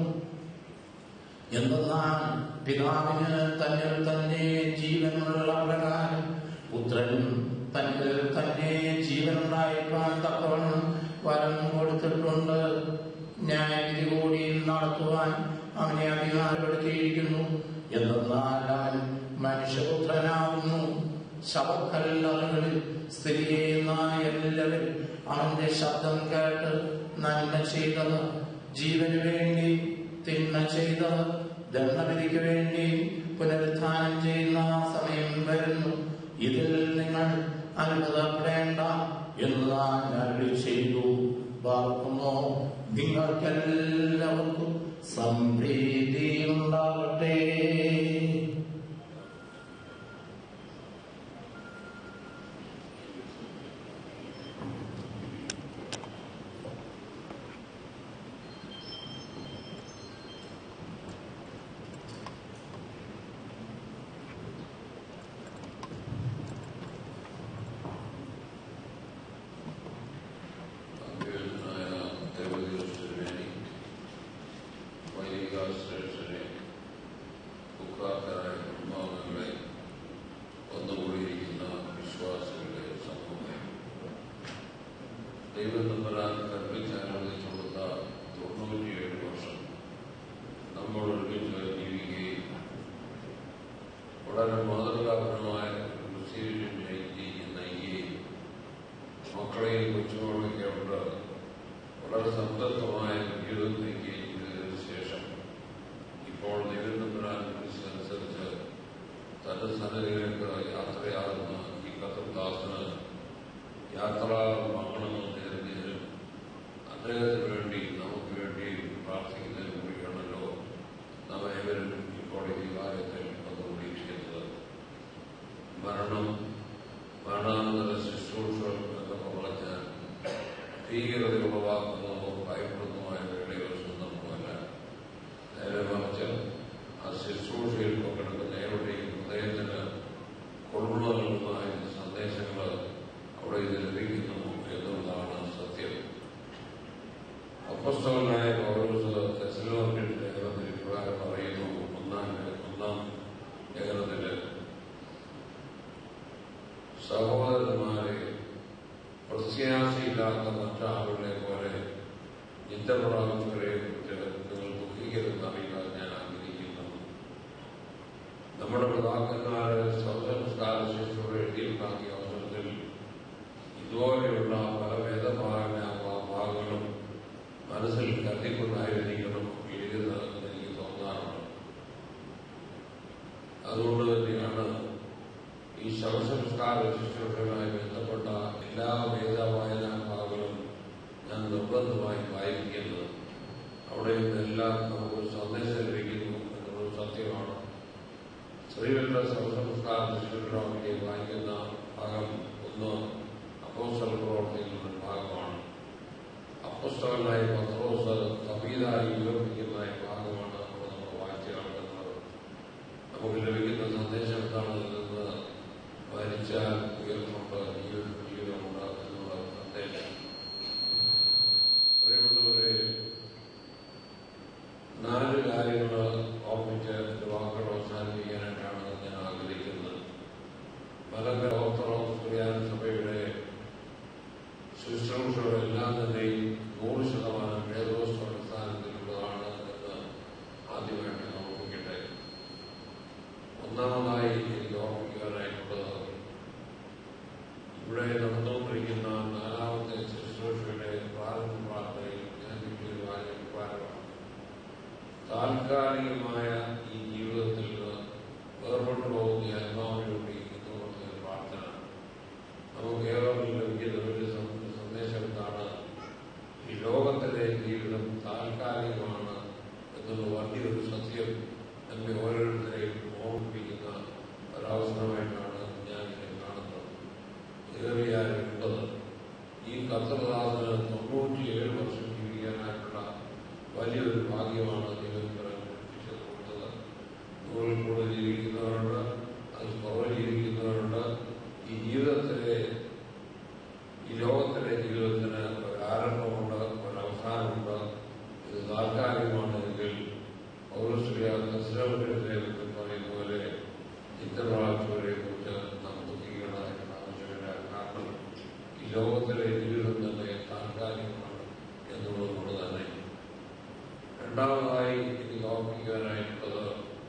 എന്തെന്നാൽ പിതാവിന് തന്നിൽ തന്നെ ജീവനുള്ള പ്രകാരം പുത്രനും തന്നിൽ തന്നെ ജീവനുണ്ടായിരിക്കാൻ തക്കവണ്ണം വരം കൊടുത്തിട്ടുണ്ട്. ന്യായവിധി കൂടി നടത്തുവാൻ അവനെ അധികാരപ്പെടുത്തിയിരിക്കുന്നു. എന്തെന്നാൽ അവൻ മനുഷ്യപുത്രനാകുന്നു. ശവക്കല്ലറകളിൽ സ്ഥിതി ചെയ്യുന്ന എല്ലാവരും അവന്റെ ശബ്ദം കേട്ട് നന്മ ചെയ്തത് ജീവന് വേണ്ടി, തിന്മ ചെയ്തത് ദണ്ഡവിധിക്ക് വേണ്ടി പുനരുത്ഥാനം ചെയ്യുന്ന സമയം വരുന്നു. ഇതിൽ നിങ്ങൾ അത്ഭുതപ്പെടേണ്ട എന്ന് താൻ അരുളി ചെയ്തു. വാർക്കുമോ നിങ്ങൾക്കെല്ലാവർക്കും സംപ്രീതി ഉണ്ടാവട്ടെ. ദൈവം തമ്പുരാൻ കൽപ്പിച്ച് അനുവദിച്ചു കൊടുത്ത തൊണ്ണൂറ്റിയേഴ് വർഷം നമ്മൾ ഒരുമിച്ച് ജീവിക്കുകയും വളരെ മാതൃകാപരമായ ക്രിസ്ത്യൻ നയിക്കുകയും മക്കളെയും കൊച്ചുമക്കളൊക്കെ ഉണ്ട് വളരെ സംതൃപ്തമായ ജീവിതം നയിക്കുകയും ചെയ്തതിനു ശേഷം ഇപ്പോൾ ദൈവം തമ്പുരാൻ അനുസരിച്ച് തന്റെ സന്നിധിയിലേക്ക് യാത്രയാകുന്ന ഈ കർത്തൃദാസന് യാത്രാ വാങ്ങണമെന്ന് തിരഞ്ഞതിനും അദ്ദേഹത്തിന് വേണ്ടി നമുക്ക് വേണ്ടി പ്രാർത്ഥിക്കുന്നതിന് കൂടിയാണല്ലോ നാം ഏവരും ഇപ്പോൾ ഈ കാര്യത്തിൽ വന്നുകൊണ്ടിരിക്കുന്നത്. മരണം, മരണാനന്തര ശുശ്രൂഷകൾ എന്നൊക്കെ പറഞ്ഞ് ഭീകരത ഉളവാക്കുന്നതോ ഭയപ്പെടുന്നതുമായ വേളകൾ സ്വന്തമല്ല. നേരെ മറിച്ച് ആ ശുശ്രൂഷയിൽ പങ്കെടുക്കുന്ന ഏവരുടെയും ഹൃദയത്തിന് കൊള്ളുന്ന നൽകുന്ന സന്ദേശങ്ങൾ അവിടെ ഇത് ലഭിക്കുന്നു എന്നുള്ളതാണ് സത്യം. അപ്പോസ്തലനായ പൗലോസ് തെസ്സലോനിക്കൻ ലേഖനത്തിൽ ഇപ്രകാരം പറയുന്നു. ഒന്നാം ഒന്നാം ലേഖനത്തില് സഹോദരന്മാരെ, പ്രത്യാശയില്ലാത്ത മറ്റാളുകളെ പോലെ നിത്യപ്രാപിച്ചവരെ കുറിച്ച് നിങ്ങൾ ദുഃഖിക്കരുതെന്ന് അറിയാൻ ഞാൻ ആഗ്രഹിക്കുന്നു. നമ്മുടെ പിതാക്കന്മാരെ സ്വസംസ്കാര ശിശുക്കൾ എഴുതിയുണ്ടാക്കിയ അവസരത്തിൽ ഇതുപോലെയുള്ള പല വേദഭാഗങ്ങളും മനസ്സിൽ കരുതിക്കൊണ്ടായിരിക്കണം എഴുതുന്നത് എനിക്ക് തോന്നാറുണ്ട്. അതുകൊണ്ട് തന്നെയാണ് ഈ ശവസംസ്കാര ശുശ്രൂഷകളുമായി ബന്ധപ്പെട്ട എല്ലാ വേദവായനാ ഭാഗങ്ങളും ഞാൻ നിർബന്ധമായി വായിക്കുന്നത്. അവിടെ നിന്നെല്ലാം നമുക്ക് സന്ദേശം ലഭിക്കുന്നു എന്നുള്ളത് സത്യമാണ്. സ്ത്രീകളുടെ ശവസംസ്കാര ശുശ്രൂഷ വായിക്കുന്ന ഭാഗം ഒന്ന് അപ്പോസ്തല പ്രവർത്തികളുടെ ഭാഗമാണ്. അപ്പോസ്തലനായ പത്രോസ് തബീതായി വിവരിക്കുന്ന ഭാഗമാണ് അവിടെ നമ്മൾ വായിച്ചു കാണുന്നത്. നമുക്ക് ലഭിക്കുന്ന സന്ദേശം എന്താണെന്ന് മരിച്ചാൽ ഉയർന്നുണ്ട്, ജീവിതമുണ്ട് എന്നുള്ള സന്ദേശം. പ്രിയമുള്ളവരെ, നാല് കാര്യങ്ങൾ ഓർമ്മിച്ച് എന്റെ വാക്കുകൾ അവസാനിപ്പിക്കാനായിട്ടാണ് ഞാൻ ആഗ്രഹിക്കുന്നത്. മലങ്കര ഓർത്തഡോക്സ് സുറിയാനി സഭയുടെ ശുശ്രൂഷകളെല്ലാം തന്നെയും നൂറ് ശതമാനം വേദോസ്ത അടിസ്ഥാനത്തിലുള്ളതാണ് എന്ന് ആദ്യമായിട്ട് ഓർമ്മിക്കട്ടെ. ഒന്നാമതായി എനിക്ക് ഓർമ്മിക്കാനായിട്ടുള്ളത്, ഇവിടെ നടന്നുകൊണ്ടിരിക്കുന്ന നാലാമത്തെ ശുശ്രൂഷയുടെ പ്രാരംഭ പ്രാർത്ഥനയിൽ ഞാൻ കിട്ടിയൊരു അഭിപ്രായമാണ്. താൽക്കാലികമായ ഈ ജീവിതത്തിൽ നിന്ന് വേർപെട്ടു പോകുന്ന ആത്മാവിന് വേണ്ടി ഇന്നുകൊടുത്ത പ്രാർത്ഥന നമുക്ക് ഏവർക്കും ലഭിക്കുന്ന ഒരു സന്ദേശം എന്താണ്? ഈ ലോകത്തിലെ ജീവിതം താൽക്കാലികമാണ് എന്നുള്ള വലിയൊരു സത്യം നമ്മെ ഓരോരുത്തരെയും ഓർമ്മിപ്പിക്കുന്ന ഒരവസരമായിട്ടാണ് ഞാൻ ഇതിനെ കാണുന്നത്. ഏറിയാലുള്ളത് ഈ കർത്തൃദാസന് തൊണ്ണൂറ്റിയേഴ് വർഷം ജീവിക്കാനായിട്ടുള്ള വലിയൊരു ഭാഗ്യമാണ് ദൈവം ലഭിച്ചു കൊടുത്തത്. നൂറിൽ കൂടുതൽ ജീവിക്കുന്നവരുണ്ട്, അത് കുറവ് ജീവിക്കുന്നവരുണ്ട്. ഈ ജീവിതത്തിലെ ഈ ലോകത്തിലെ ജീവിതത്തിന് ഒരാരംഭമുണ്ട്, ഒരവസാനമുണ്ട്. ഇത് താൽക്കാലികമാണെങ്കിൽ പൗരസ്ത്രീയാശ്രമത്തിൽ പറയുന്ന പോലെ നിത്യപ്രാപിച്ചവരെ കുറിച്ച് നാം ദുഃഖിക്കേണ്ടതായിട്ടുള്ള ആവശ്യമില്ല. കാരണം ഈ ലോകത്തിലെ ജീവിതം തന്നെ താൽക്കാലികമാണ് എന്നുള്ളത് കൊണ്ട് തന്നെ. രണ്ടാമതായി എനിക്ക് ഓർമ്മിക്കാനായിട്ടുള്ളത്,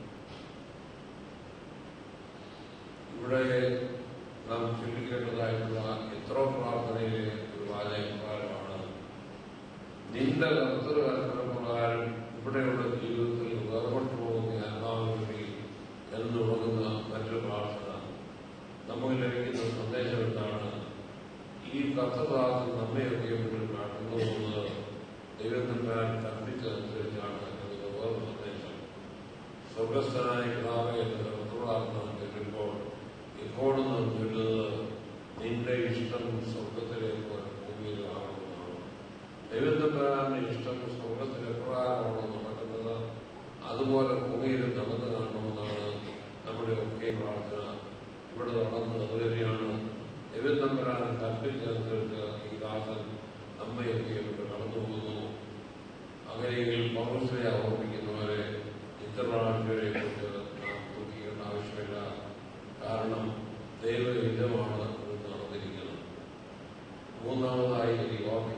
ഇവിടെ നാം ചൊല്ലിക്കേണ്ടതായിട്ടുള്ള എത്ര പ്രാർത്ഥനയിലെ ഒരു വാചകപ്രകാരമാണ്, നിന്റെ കർത്തൃകൽപ്പനപ്രകാരം ഇവിടെയുള്ള ജീവിതത്തിൽ വേർപെട്ടു പോകുന്ന ആത്മാവിനുവേണ്ടി എന്ന് തുടങ്ങുന്ന മറ്റൊരു പ്രാർത്ഥന. നമുക്ക് ലഭിക്കുന്ന സന്ദേശം എന്താണ്? ഈ കർത്തൃദാസൻ നമ്മയൊക്കെ മുന്നിൽ കടന്നു പോകുന്നത് ദൈവത്തിന്റെ കൽപ്പിച്ചതനുസരിച്ചാണ് എന്നതിന്റെ വേറെ സന്ദേശം. സ്വർഗസ്ഥനായ പിതാവേ എന്ന കർത്തൃദാസനം ചൊല്ലുമ്പോൾ എപ്പോഴും നാം ചൊല്ലുന്നത് നിന്റെ ഇഷ്ടം സ്വർഗത്തിലെ പോലെ ഭൂമിയിലാകണമെന്നാണ്. ദൈവത്തിന്റെ ഇഷ്ടം സ്വർഗത്തിൽ എപ്രകാരമാണോ നടക്കുന്നത് അതുപോലെ ഭൂമിയിൽ നടന്നു കാണണമെന്നാണ് നമ്മുടെ ഒക്കെ പ്രാർത്ഥന. ഇവിടെ നടന്നത് അതുവരെയാണ്. ദൈവത്തമ്പരാൻ കൽപ്പിച്ചതനുസരിച്ച് ഈ ദാസൻ നമ്മയൊക്കെ ഇവിടെ കടന്നു പോകുന്നു. അങ്ങനെയെങ്കിൽ പൗരസ്ത്രീയെ ഓർമ്മിക്കുന്നവരെ നിത്യപ്രാർത്ഥനയെ കുറിച്ച് നാം ദുഃഖിക്കേണ്ട ആവശ്യമില്ല. കാരണം ദൈവഹിതമാണ് ഇത് നടന്നിരിക്കുന്നത്. മൂന്നാമതായി എനിക്ക് ഓർമ്മിക്കുന്നത്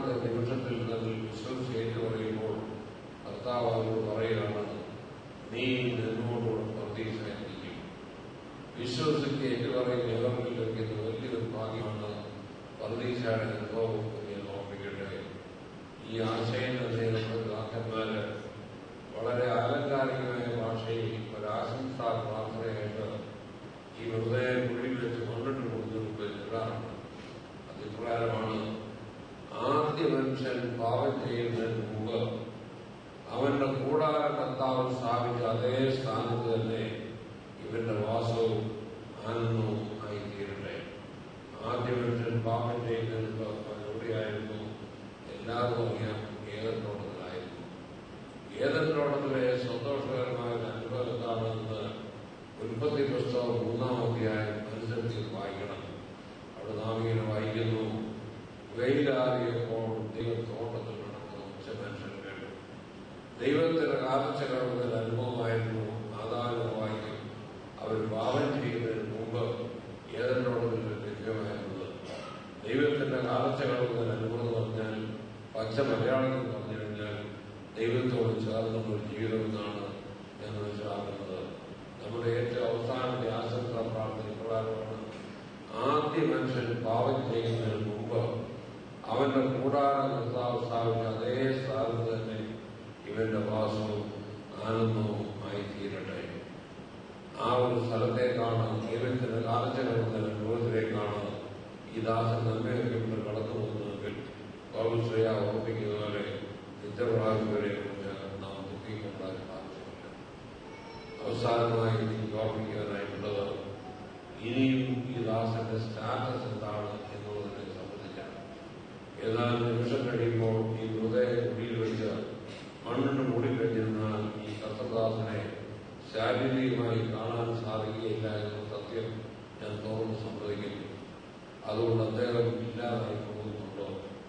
അവസാനത്തെ നിമിഷത്തിൽ നിങ്ങൾ വിശ്വസിച്ച് ഏറ്റുപറയുമ്പോൾ കർത്താവ് അവരോട് പറയുകയാണ്, നീ നിന്നോടുകൂടെ പ്രതീക്ഷയായിരിക്കും. വിശ്വസിച്ച് ഏറ്റുപറയുന്ന ഏവർക്കും ലഭിക്കുന്ന വലിയൊരു ഭാഗ്യമാണ് പ്രതീക്ഷയുടെ അനുഭവം എന്ന് ഓർമ്മിക്കട്ടെ. ഈ ആശയം തന്നെ നമ്മുടെ പിതാക്കന്മാര് വളരെ ആലങ്കാരികമായ ഭാഷയിൽ ഒരാശംസാ പ്രാർത്ഥനയായിട്ട് ഈ ഹൃദയ കുഴിയിൽ വെച്ച് മണ്ണിട്ട് കൊടുത്തിട്ട് ചെല്ലാറുണ്ട്. അതിപ്രകാരമാണ്, ആദ്യ മനുഷ്യൻ പാപം ചെയ്യുന്നതിന് മുമ്പ് അവന്റെ കൂടാര കർത്താവ് സ്ഥാപിച്ച അതേ സ്ഥാനത്ത് തന്നെ ഇവന്റെ വാസവും ആനന്ദവും ആയിത്തീരട്ടെ. ആദ്യ മനുഷ്യൻ പാപം ചെയ്യുന്നതിന് മുമ്പ് അവൻ എവിടെയായിരുന്നു? എല്ലാവരും അറിയാം, ഏതൻ തോട്ടത്തിലായിരുന്നു. ഏതൻ തോട്ടത്തിലെ സന്തോഷകരമായ ഒരു അനുഭവം എന്താണെന്ന് ഉൽപ്പത്തി പുസ്തകം മൂന്നാം അധ്യായം അനുസരിച്ച് വായിക്കണം. അവിടെ നാം ഇങ്ങനെ വായിക്കുന്നു, വെയിലാറിയപ്പോൾ ദൈവം തോട്ടത്തിൽ നടക്കുന്ന ഉച്ച മനുഷ്യൻ കേട്ടു. ദൈവത്തിന്റെ കാലച്ച കടന്നതിൽ അനുഭവമായിരുന്നു ആദാമിനും അവർ പാപം ചെയ്യുന്നതിന് മുമ്പ് ഏതെന്നോടത്തിൽ ലഭ്യമായിരുന്നത്. ദൈവത്തിന്റെ കാലച്ച കടന്നതിൽ അനുഭവം എന്ന് പറഞ്ഞാൽ പച്ച മലയാളത്തിൽ പറഞ്ഞു കഴിഞ്ഞാൽ ദൈവത്തോട് ചേർന്നുള്ള ഒരു ജീവിതം എന്നാണ് ഞാൻ മനസ്സിലാക്കുന്നത്. നമ്മുടെ ഏറ്റവും അവസാനത്തെ ആശംസാ പ്രാർത്ഥന പ്രകാരമാണ്, ആദ്യ മനുഷ്യൻ പാപം ചെയ്യുന്നതിന് മുമ്പ് അവന്റെ കൂടാര കർത്താവ് സ്ഥാപിച്ച അതേ സ്ഥാനത്ത് തന്നെ ഇവന്റെ വാസവും ആനന്ദവും ആയിത്തീരട്ടെ. ആ ഒരു സ്ഥലത്തേക്കാണ്, ദൈവത്തിന്റെ കാലച്ച കടന്ന അനുഭവത്തിലേക്കാണ് ഈ ദാസൻ നമ്മയൊക്കെ ഇവിടെ കടന്നു പോകുന്നതെങ്കിൽ പൗലോസ്ലീഹ ഓർമ്മിക്കുന്നതുപോലെ നിത്യപ്രാപിവരെ കുറിച്ച് നാം ദുഃഖിക്കേണ്ട ആവശ്യമില്ല. അവസാനമായി എനിക്ക് ഓർമ്മിക്കാനായിട്ടുള്ളത്, ഇനിയും ഈ ദാസന്റെ സ്റ്റാറ്റസ് എന്താണ് എന്നുള്ളതിനെ സംബന്ധിച്ചാണ്. ഏതാനും നിമിഷം കഴിയുമ്പോൾ ഈ ഹൃദയ കുടിയിൽ വെച്ച് മണ്ണിന് മൂടിക്കഴിഞ്ഞിരുന്നാൽ ഈ കർത്തദാസനെ ശാരീരികമായി കാണാൻ സാധിക്കുകയില്ല എന്ന സത്യം ഞാൻ തുറന്ന് സമ്മതിക്കുന്നു. അതുകൊണ്ട് അദ്ദേഹം ഇല്ലാതായി പോകുന്നുണ്ടോ?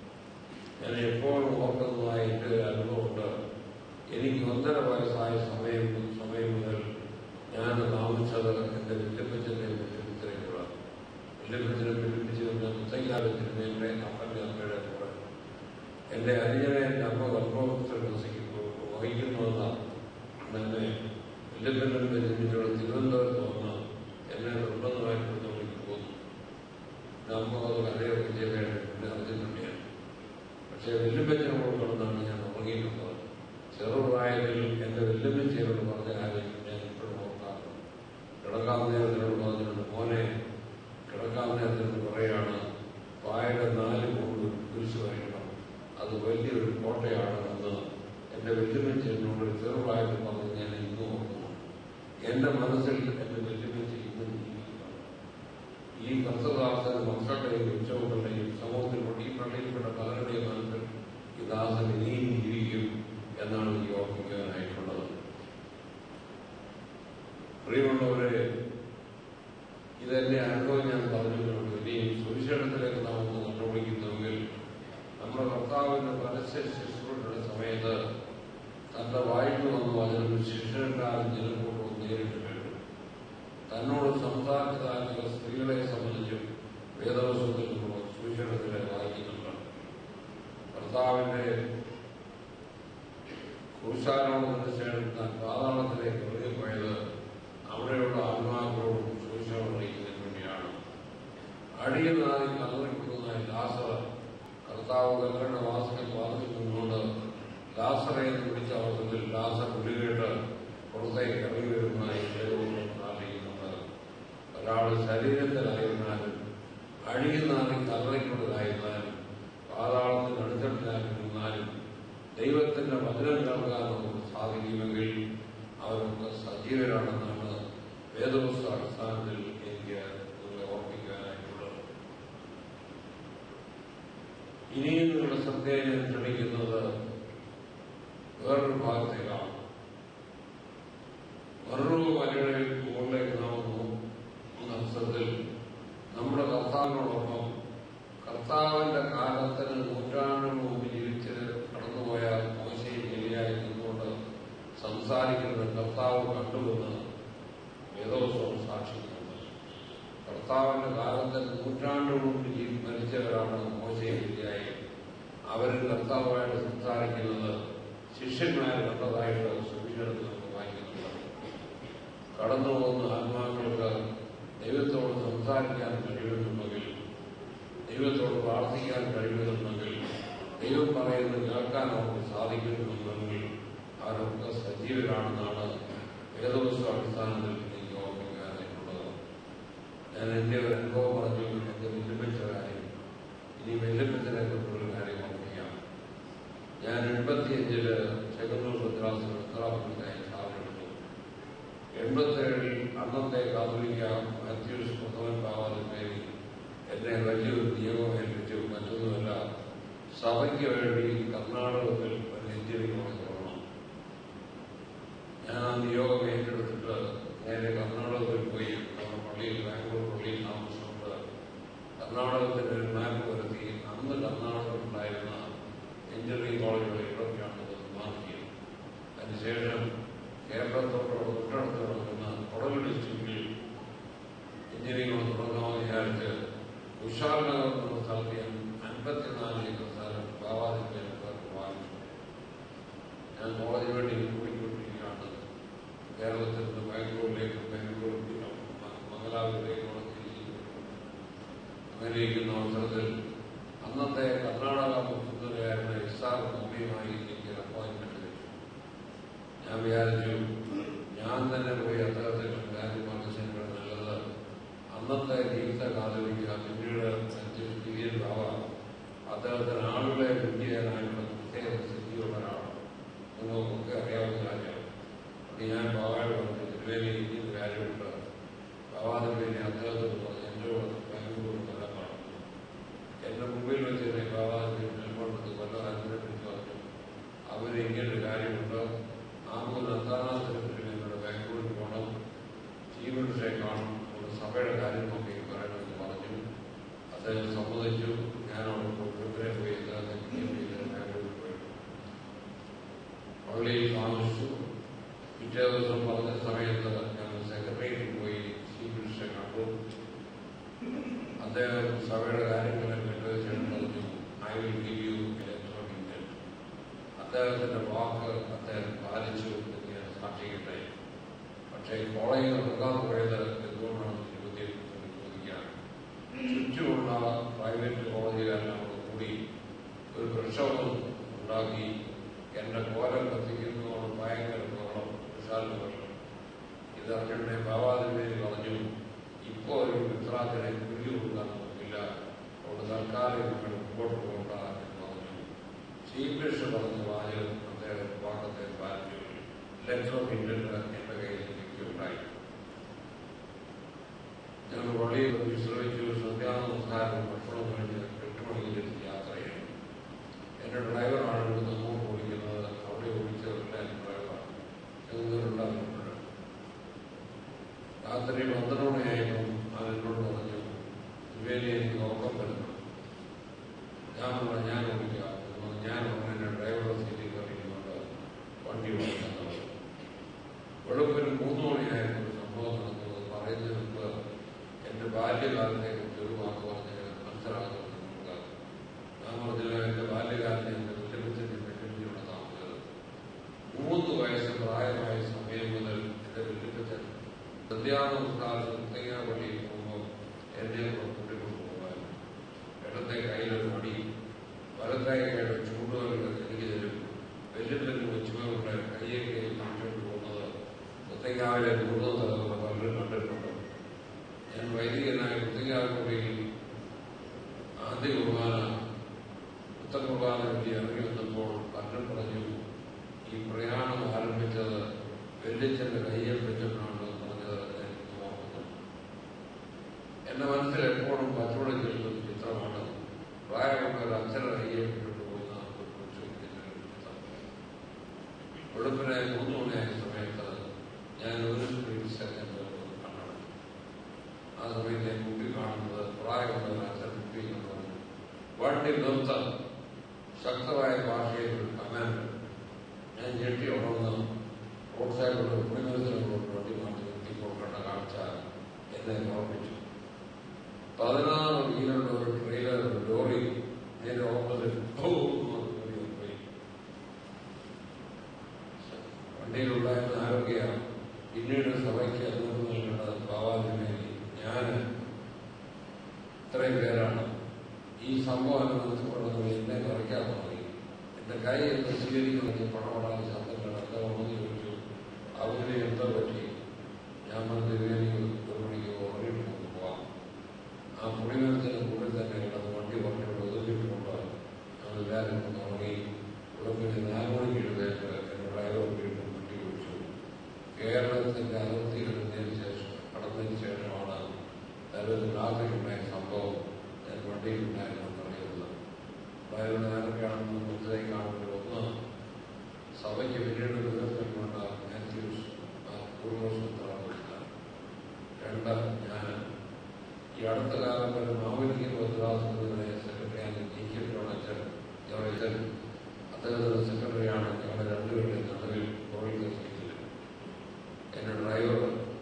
ഞാൻ എപ്പോഴും ഓർക്കുന്നതായ എൻ്റെ ഒരു അനുഭവമുണ്ട്. എനിക്ക് ഒന്നര വയസ്സായ സമയം സമയം മുതൽ ഞാൻ താമസിച്ചത് എൻ്റെ വല്യപ്പച്ചൻ്റെ വല്യപ്പത്തിലേക്കുള്ള വല്യപ്പച്ചനെ പിടിപ്പിച്ച് മുത്തയ്യാലത്തിന് എൻ്റെ അമ്മൻ്റെ അമ്മയുടെ കൂടെ എൻ്റെ അനുജനെ എൻ്റെ അമ്മ ഗർഭവസ്ഥ വഹിക്കുന്നതെന്നാണ് എന്നെ വല്യപ്പൻ്റെ പെരുന്നിനോട് തിരുവനന്തപുരത്ത് വന്ന് എന്നെ നിർബന്ധമായിട്ട് വിളിക്ക് പോകുന്നു. അമ്മ അത് കരയൊക്കെ ചെയ്തതായിട്ട് പിന്നെ അറിഞ്ഞിട്ടുണ്ടെയാണ്. പക്ഷേ വല്യപ്പച്ചനോട് കിടന്നാണ് ഞാൻ ഉറങ്ങിയിട്ടുള്ളത്. ചെറുപ്രായത്തിൽ എൻ്റെ വല്യമ്മച്ചയോട് പറഞ്ഞ കാര്യം ഞാൻ ഇപ്പോഴും ഓർക്കാറുണ്ട്. കിടക്കാൻ നേരത്തിനോട് പറഞ്ഞിട്ടുണ്ട്, മോനെ കിടക്കാൻ നേരത്തിനോട് പറയുകയാണ്, പായയുടെ നാല് കൊണ്ട് കുരിശ് വരയ്ക്കണം, അത് വലിയൊരു കോട്ടയാണ് എന്ന് എൻ്റെ വല്യമ്മച്ചി എന്നോട് ചെറുപ്രായത്തിൽ പറഞ്ഞ് ഞാൻ ഇന്നും ഓർക്കുന്നു. എൻ്റെ മനസ്സിൽ എൻ്റെ വല്യമ്മച്ചി ഇന്നും ജീവിക്കുകയാണ്. ഈ കർത്തദാസൻ മക്കളുടെയും ഉച്ചകളുടെയും സമൂഹത്തിൽപ്പെട്ട ഈ പള്ളിയിൽപ്പെട്ട പലരുടെയും മനസ്സിൽ ഈ ദാസൻ ഇനിയും ജീവിക്കും എന്നാണ് എനിക്ക് ഓർമ്മിക്കാനായിട്ടുള്ളത്. പ്രിയമുള്ളവരെ, ഇതെന്റെ അനുഭവം ഞാൻ പറഞ്ഞിട്ടുണ്ട്. ഇനിയും സുവിശേഷത്തിലേക്ക് നാം ഒന്ന് കണ്ടുപിടിക്കുന്നുവെങ്കിൽ നമ്മുടെ കർത്താവിന്റെ പരസ്യ ശുശ്രൂഷയുടെ സമയത്ത് തന്റെ വായിച്ചു വന്ന വചനം ശിഷ്യന്മാരും ജനക്കൂട്ടവും നേരിട്ട് കേട്ടു. തന്നോട് സംസാരിച്ചതായ ചില സ്ത്രീകളെ സംബന്ധിച്ചും വേദവസ്തുത്തിൽ സുവിശേഷത്തിലെ വായിക്കുന്നുണ്ട്. കർത്താവിന്റെ ക്രൂശാരോഹണത്തിന് ശേഷം താൻ പാതാളത്തിലേക്ക് ഇറങ്ങിപ്പോയത് അവിടെയുള്ള ആത്മാക്കളോടും സുവിശേഷം അറിയിക്കുന്നതിന് വേണ്ടിയാണ്. അടിയനായി കലറിക്കുന്നതായി ലാസർ കർത്താവ് കല്ലറയുടെ വാസത്തിൽ വാദിച്ചുകൊണ്ട് ലാസറെ പിടിച്ച അവസരത്തിൽ ലാസർ വിളികേട്ട് പുറത്തേക്ക് ഇറങ്ങി വരുന്നതായി അറിയിക്കുന്നുണ്ട്. ഒരാൾ ശരീരത്തിലായിരുന്നാലും അഴിയുന്നാലും കല്ലറയ്ക്കുള്ളതായിരുന്നാലും പാതാളത്തിൽ അടുത്തിട്ടായിരുന്നാലും ദൈവത്തിന്റെ വചനം കേൾക്കാൻ നമുക്ക് സാധിക്കുമെങ്കിൽ അവരൊക്കെ സജീവരാണെന്നാണ് വേദപുസ്തക അടിസ്ഥാനത്തിൽ എനിക്ക് നിങ്ങളെ ഓർമ്മിക്കാനായിട്ടുള്ളത്. ഇനിയും നിങ്ങളുടെ ശ്രദ്ധയെ ഞാൻ ക്ഷണിക്കുന്നത് വേറൊരു ഭാഗത്തേക്കാണ്. വേറൊരു മലയുടെ മുകളിലേക്ക് നാം പോകുന്ന അവസരത്തിൽ നമ്മുടെ കർത്താവിനോടൊപ്പം കർത്താവിന്റെ കാലത്തിന് നൂറ്റാണ്ടുകൾ മുമ്പ് ജീവിച്ച് കടന്നുപോയ മോശയും എലിയായി നിന്നുകൊണ്ട് സംസാരിക്കുന്നത് കർത്താവ് കണ്ടുവെന്ന് വേദോത്സവം സാക്ഷിക്കുന്നുണ്ട്. കർത്താവിന്റെ കാലത്തിന് നൂറ്റാണ്ടുകൾ മുമ്പ് ജീവി മരിച്ചവരാണ് മോശയും എലിയായി. അവരിൽ കർത്താവായിട്ട് സംസാരിക്കുന്നത് ശിഷ്യന്മാർ കണ്ടതായിട്ട് സുവിശേഷത്തിൽ നമുക്ക് വായിക്കുന്നുണ്ട്. കടന്നു പോകുന്ന ആത്മാക്കൾക്ക് ദൈവത്തോട് സംസാരിക്കാൻ കഴിയുന്നുണ്ടെങ്കിൽ, ദൈവത്തോട് പ്രാർത്ഥിക്കാൻ കഴിയുന്നുണ്ടെങ്കിൽ, ദൈവം പറയുന്നത് കേൾക്കാൻ അവർക്ക് സാധിക്കുന്നുണ്ടെങ്കിൽ അവരൊക്കെ സജീവരാണെന്നാണ് വേദപുസ്തക അടിസ്ഥാനത്തിൽ എനിക്ക് ഓർമ്മിക്കാനായിട്ടുള്ളത്. ഞാൻ എൻ്റെ ഒരു അനുഭവം പറഞ്ഞു, എൻ്റെ വെല്ലുവിളിച്ച കാര്യം, ഇനി വെല്ലുവിളിച്ചതിനെ കുറിച്ചുള്ള കാര്യം ഓർമ്മിക്കാം. ഞാൻ എൺപത്തിയഞ്ചില് ചെങ്ങന്നൂർ ഭദ്രാസന ഉത്തരാഖണ്ഡായി സ്ഥാപനമെടുത്തു. എൺപത്തേഴിൽ അന്നത്തെ കാതോലിക്ക മാത്യൂസ് പ്രഥമൻ ബാവാദിന്റെ പേരിൽ എന്നെ വലിയൊരു നിയമം ഏൽപ്പിച്ചു. മറ്റൊന്നുമല്ല, സഭയ്ക്ക് വേണ്ടി കർണാടകത്തിൽ ഒരു എഞ്ചിനീയറിംഗ് കോളേജ് തുടങ്ങണം. ഞാൻ ആ നിയോഗം ഏറ്റെടുത്തിട്ട് നേരെ കർണാടകത്തിൽ പോയി. നമ്മുടെ പള്ളിയിൽ, ബാംഗ്ലൂർ പള്ളിയിൽ താമസിച്ചുകൊണ്ട് കർണാടകത്തിന്റെ ഒരു മാപ്പ് വരുത്തി അന്ന് കർണാടകത്തിലുണ്ടായിരുന്ന എഞ്ചിനീയറിംഗ് കോളേജുകൾ എവിടെയൊക്കെയാണ് നിർമ്മാണിക്കുക. അതിനുശേഷം കേരളത്തോട് തൊട്ടടുത്ത് നടക്കുന്ന കൊടക് ഡിസ്ട്രിക്റ്റിൽ എഞ്ചിനീയറിംഗ് തുടങ്ങാമെന്ന് വിചാരിച്ച് കുശാൽ നഗർ എന്ന സ്ഥലത്ത് ഞാൻ അൻപത്തിനാല് ഏക്കർ സ്ഥലം ബാവാദിന്റെ വാങ്ങിച്ചു. ഞാൻ കോളേജിന് വേണ്ടി കൂടിക്കൊണ്ടിരിക്കുകയാണ്. കേരളത്തിൽ നിന്ന് ബാംഗ്ലൂരിലേക്ക്, ബാംഗ്ലൂർ മംഗലാപുരത്തേക്ക് അങ്ങനെ ഇരിക്കുന്ന അവസരത്തിൽ അന്നത്തെ കർണാടക മുഖ്യമന്ത്രിയായിരുന്ന എസ് ആർ മമ്മിയുമായി എനിക്ക് അപ്പോയിന്റ്മെന്റ് ലഭിച്ചു. ഞാൻ വിചാരിച്ചു ഞാൻ തന്നെ പോയി അദ്ദേഹത്തെ കാര്യം പറഞ്ഞതിനേക്കാൾ നല്ലത് അന്നത്തെ ജീവിത കാതോലിക്ക പിന്നീട് ദിവ്യൻ ബാവ അദ്ദേഹത്തിന് ആളുകളെ മുന്നിയാനായുള്ള പ്രത്യേക സ്ഥിതിയുള്ളവരാണ്. നിങ്ങൾക്കൊക്കെ അറിയാവുന്ന കാര്യമാണ്. അത് ഞാൻ ബാവയോട് പറഞ്ഞു, തിരുവേലി ഇരിക്കുന്ന കാര്യമുണ്ട്. ബാവാദിനെ അദ്ദേഹത്തോട് പറഞ്ഞു എൻ്റെ കൂടെ ബാംഗ്ലൂർ കൊല്ലം കാണുന്നു. എന്റെ മുമ്പിൽ വെച്ച് തന്നെ ബാവാദിനെ നെൽമണ്ണത്ത് കൊല്ലം അതിനെ പിടിച്ച് പറഞ്ഞു, അവര് ഇങ്ങനൊരു കാര്യമുണ്ട്, ആമൂന്ന് അന്താരാഷ്ട്ര എന്നോട് ബാംഗ്ലൂരിൽ പോകണം, ചീഫ് മിനിസ്റ്ററെ കാണും, ഒരു സഭയുടെ കാര്യം നോക്കി പറയണമെന്ന് പറഞ്ഞു. അദ്ദേഹം സമ്മതിച്ചു. ഞാനവിടെ കൊണ്ടുവരെ പോയി ബാംഗ്ലൂരിൽ പോയി പള്ളിയിൽ താമസിച്ചു. പിറ്റേ ദിവസം പറഞ്ഞ സമയത്ത് ഞങ്ങൾ സെക്രട്ടേറിയറ്റിൽ പോയി ചീഫ് മിനിസ്റ്ററെ കണ്ടു. അദ്ദേഹം സഭയുടെ കാര്യങ്ങളെ കേട്ടതിന് പറഞ്ഞു, I will give you electronic intent. അദ്ദേഹത്തിന്റെ വാക്ക് അദ്ദേഹം പാലിച്ചു എന്ന് ഞാൻ സാക്ഷിക്കട്ടെ. പക്ഷേ കോളേജ് നടക്കാൻ പോയത് എന്തുകൊണ്ടാണ് ചോദ്യം ചോദിക്കാൻ. ചുറ്റുമുള്ള പ്രൈവറ്റ് കോളേജുകാരെല്ലാം കൂടി ഒരു പ്രക്ഷോഭം ഉണ്ടാക്കി. എന്റെ കോലം കത്തിക്കുന്നതോട് ഭയങ്കര ബഹളം, വിശാലിന് ബഹളം. ഇതറിഞ്ഞെ ബാവാദിനെ പറഞ്ഞു, ഇപ്പോ ഒരു മിത്രാത്തിനെ കുരുതി കൊടുക്കാൻ നോക്കില്ല, അവിടെ തൽക്കാലം നിങ്ങൾ മുമ്പോട്ട് പോകണ്ട എന്ന് പറഞ്ഞു. ചീഫ് മിനിസ്റ്റർ പറഞ്ഞ വാചകം അദ്ദേഹം വാക്കത്തെ പാലിച്ചു. ലെറ്റർ ഓഫ് ഇന്റന്റ് എന്റെ കയ്യിൽ ലഭിക്കുകയുണ്ടായി. ഞങ്ങൾ പള്ളിയിൽ വിശ്രമിച്ചു. സന്ധ്യാനമസ്കാരം ഭക്ഷണം കഴിഞ്ഞ് എട്ട് മണിക്ക് യാത്ര ചെയ്തു. എന്റെ ഡ്രൈവറാണ് ഇവിടുന്ന് അങ്ങോട്ട് ഓടിക്കുന്നത്. അവിടെ ഓടിച്ചവരുടെ ഡ്രൈവറാണ്. ഞങ്ങളുണ്ടാകുന്നത് രാത്രി പന്ത്രണ്ട് മണിയായപ്പോൾ അവരോട് പറഞ്ഞു, ഇവരെ എനിക്ക് ഉറക്കം വരുന്നു. ഞാൻ പറഞ്ഞു ഞാൻ ഓടിക്കാം. ഞാൻ എന്റെ ഡ്രൈവറുടെ സീറ്റിൽ കയറിക്കുന്നുണ്ട്, വണ്ടി ഓടിക്കുന്നത്. വെളുപ്പിന് മൂന്ന് മണിയായപ്പോൾ സംഭവം നടന്നത്. പറയുന്നതിന് മുമ്പ് എന്റെ ബാല്യകാലത്തെ കുറിച്ച് ഒരു വാക്ക് പറഞ്ഞ് മനസ്സിലാക്കുന്നത് നമുക്ക്. ഞാൻ പറഞ്ഞില്ല, എന്റെ ബാല്യകാലത്തെ എന്റെ വെല്ലുവിളിച്ചെന്റെ വെല്ലുവിളിയോടെ താമസിച്ചത്. മൂന്ന് വയസ്സ് പ്രായമായ സമയം മുതൽ എന്റെ വെല്ലുവിളിച്ചൻ സന്ധ്യാനമസ്കാരം പ്രത്യേക പള്ളിയിൽ പോകുമ്പോൾ എന്നെ കൂട്ടിക്കൊണ്ടു പോകാൻ ഇടത്തെ കയ്യിലൊരു മടി, വലത്തെ കൈയുടെ ചൂണ്ടുകളുടെ എനിക്ക് തരും. വെല്ലുവിളിന് വെച്ചുകൊണ്ട് കയ്യൊക്കെ കാണിച്ചുകൊണ്ട് പോകുന്നത് പ്രത്യേകാവിലെ മൂന്ന് തലമുറ പലരും കണ്ടിട്ടുണ്ട്. ഞാൻ വൈദികനായ പ്രത്യേകാവിൽ ആദ്യ കുർബാന ഉത്തര കുർബാന വേണ്ടി ഇറങ്ങി വന്നപ്പോൾ പലരും പറഞ്ഞു, ഈ പ്രയാണം ആരംഭിച്ചത് വെല്ലിച്ചന്റെ കയ്യെ പിടിച്ചിട്ടാണ് പറഞ്ഞത് എനിക്ക് ഓർക്കുന്നു. എന്റെ മനസ്സിൽ എപ്പോഴും പച്ചവടം ചെല്ലുന്ന ഒരു ചിത്രമാണ് പ്രായമുള്ള ഒരു അച്ഛനെ കയ്യെ പിടിച്ചിട്ട് പോകുന്ന ഒരു ചിത്രം. വെളുപ്പിനെ മൂന്ന് മണിയായ സമയത്ത് ഞാൻ ഒരു സ്പീഡ് സെക്കൻഡ് കണ്ണടച്ചു. ആ സമയത്ത് ഞാൻ മുമ്പിൽ കാണുന്നത് പ്രായമുള്ള ഒരു അച്ഛൻ മുമ്പിൽ പറഞ്ഞു, വണ്ടി നിർത്താൻ ശക്തമായ ഭാഷയിൽ ഒരു കമാൻഡ്. ഞാൻ ഞെട്ടി ഉണർന്ന് റോഡ് സൈഡിലുള്ള കുടിമത്സരങ്ങളോട് വണ്ടി മാറ്റി നിർത്തിപ്പോൾ കണ്ട കാഴ്ച എന്നെ ഓർമ്മിച്ചു. പതിനാറ് വീലുള്ള ഒരു ട്രെയിലർ ലോറി നേരെ ഓപ്പോസിറ്റ് എന്നിലുണ്ടായിരുന്ന ആരോഗ്യമാണ് പിന്നീട് സഭയ്ക്ക് അനുഭവം നൽകേണ്ട ഭാവാതിരുമേനി ഞാൻ ഇത്രയും പേരാണ് ഈ സംഭവം അനുഭവിച്ചപ്പെടുന്നത് എന്നെ കുറയ്ക്കാൻ തുടങ്ങി. എന്റെ കൈ എന്ന് സ്വീകരിക്കുന്ന പണമടാൻ ശബ്ദങ്ങൾ എന്താണെന്ന് ചോദിച്ചു. അവരെ എന്താ പറ്റി? ഞാൻ പറഞ്ഞ ഒരു മണിക്ക് ഉറങ്ങിട്ട് കൊണ്ട് പോവാം. ആ പുളിമരത്തിന് കൂടെ തന്നെ അത് വണ്ടി പറഞ്ഞോട് ഒതുക്കിയിട്ടുണ്ട്. ഞങ്ങളെല്ലാവരും ഒന്ന് ഉറങ്ങി. ഉടമ്പിന് നാല് മണിക്ക് എഴുന്നേറ്റ് എന്റെ ഡ്രൈവർ വീണ്ടും വണ്ടി ഓടിച്ചു. കേരളത്തിന്റെ അതിർത്തിയിൽ നിന്നതിന് ശേഷം കടന്നതിന് ശേഷമാണ് നല്ലൊരു രാത്രിക്കുണ്ടായ സംഭവം ഞാൻ വണ്ടിയിലുണ്ടായിരുന്നു അറിയുന്നത്. ഡ്രൈവർ ആരൊക്കെയാണെന്ന് മനസ്സിലായി കാണുമ്പോൾ ഒന്ന് സഭയ്ക്ക് പിന്നീട് വികസനം വേണ്ട മാത്യൂസ് പൂർവ്വസൂത്രാണ്. രണ്ട് ഞാൻ ഈ അടുത്ത കാലം വരെ മാവേലിക്കൽ ഭദ്രാസനത്തിലെ സെക്രട്ടറിയാണ് നീക്കിയിട്ടാണ് അച്ഛൻ ജോയച്ചൻ. അദ്ദേഹത്തിന്റെ സെക്രട്ടറിയാണ് ഞങ്ങളുടെ രണ്ടുപേരുടെ നടുവിൽ കോഴിക്കൽ സീറ്റിൽ. എന്റെ ഡ്രൈവർ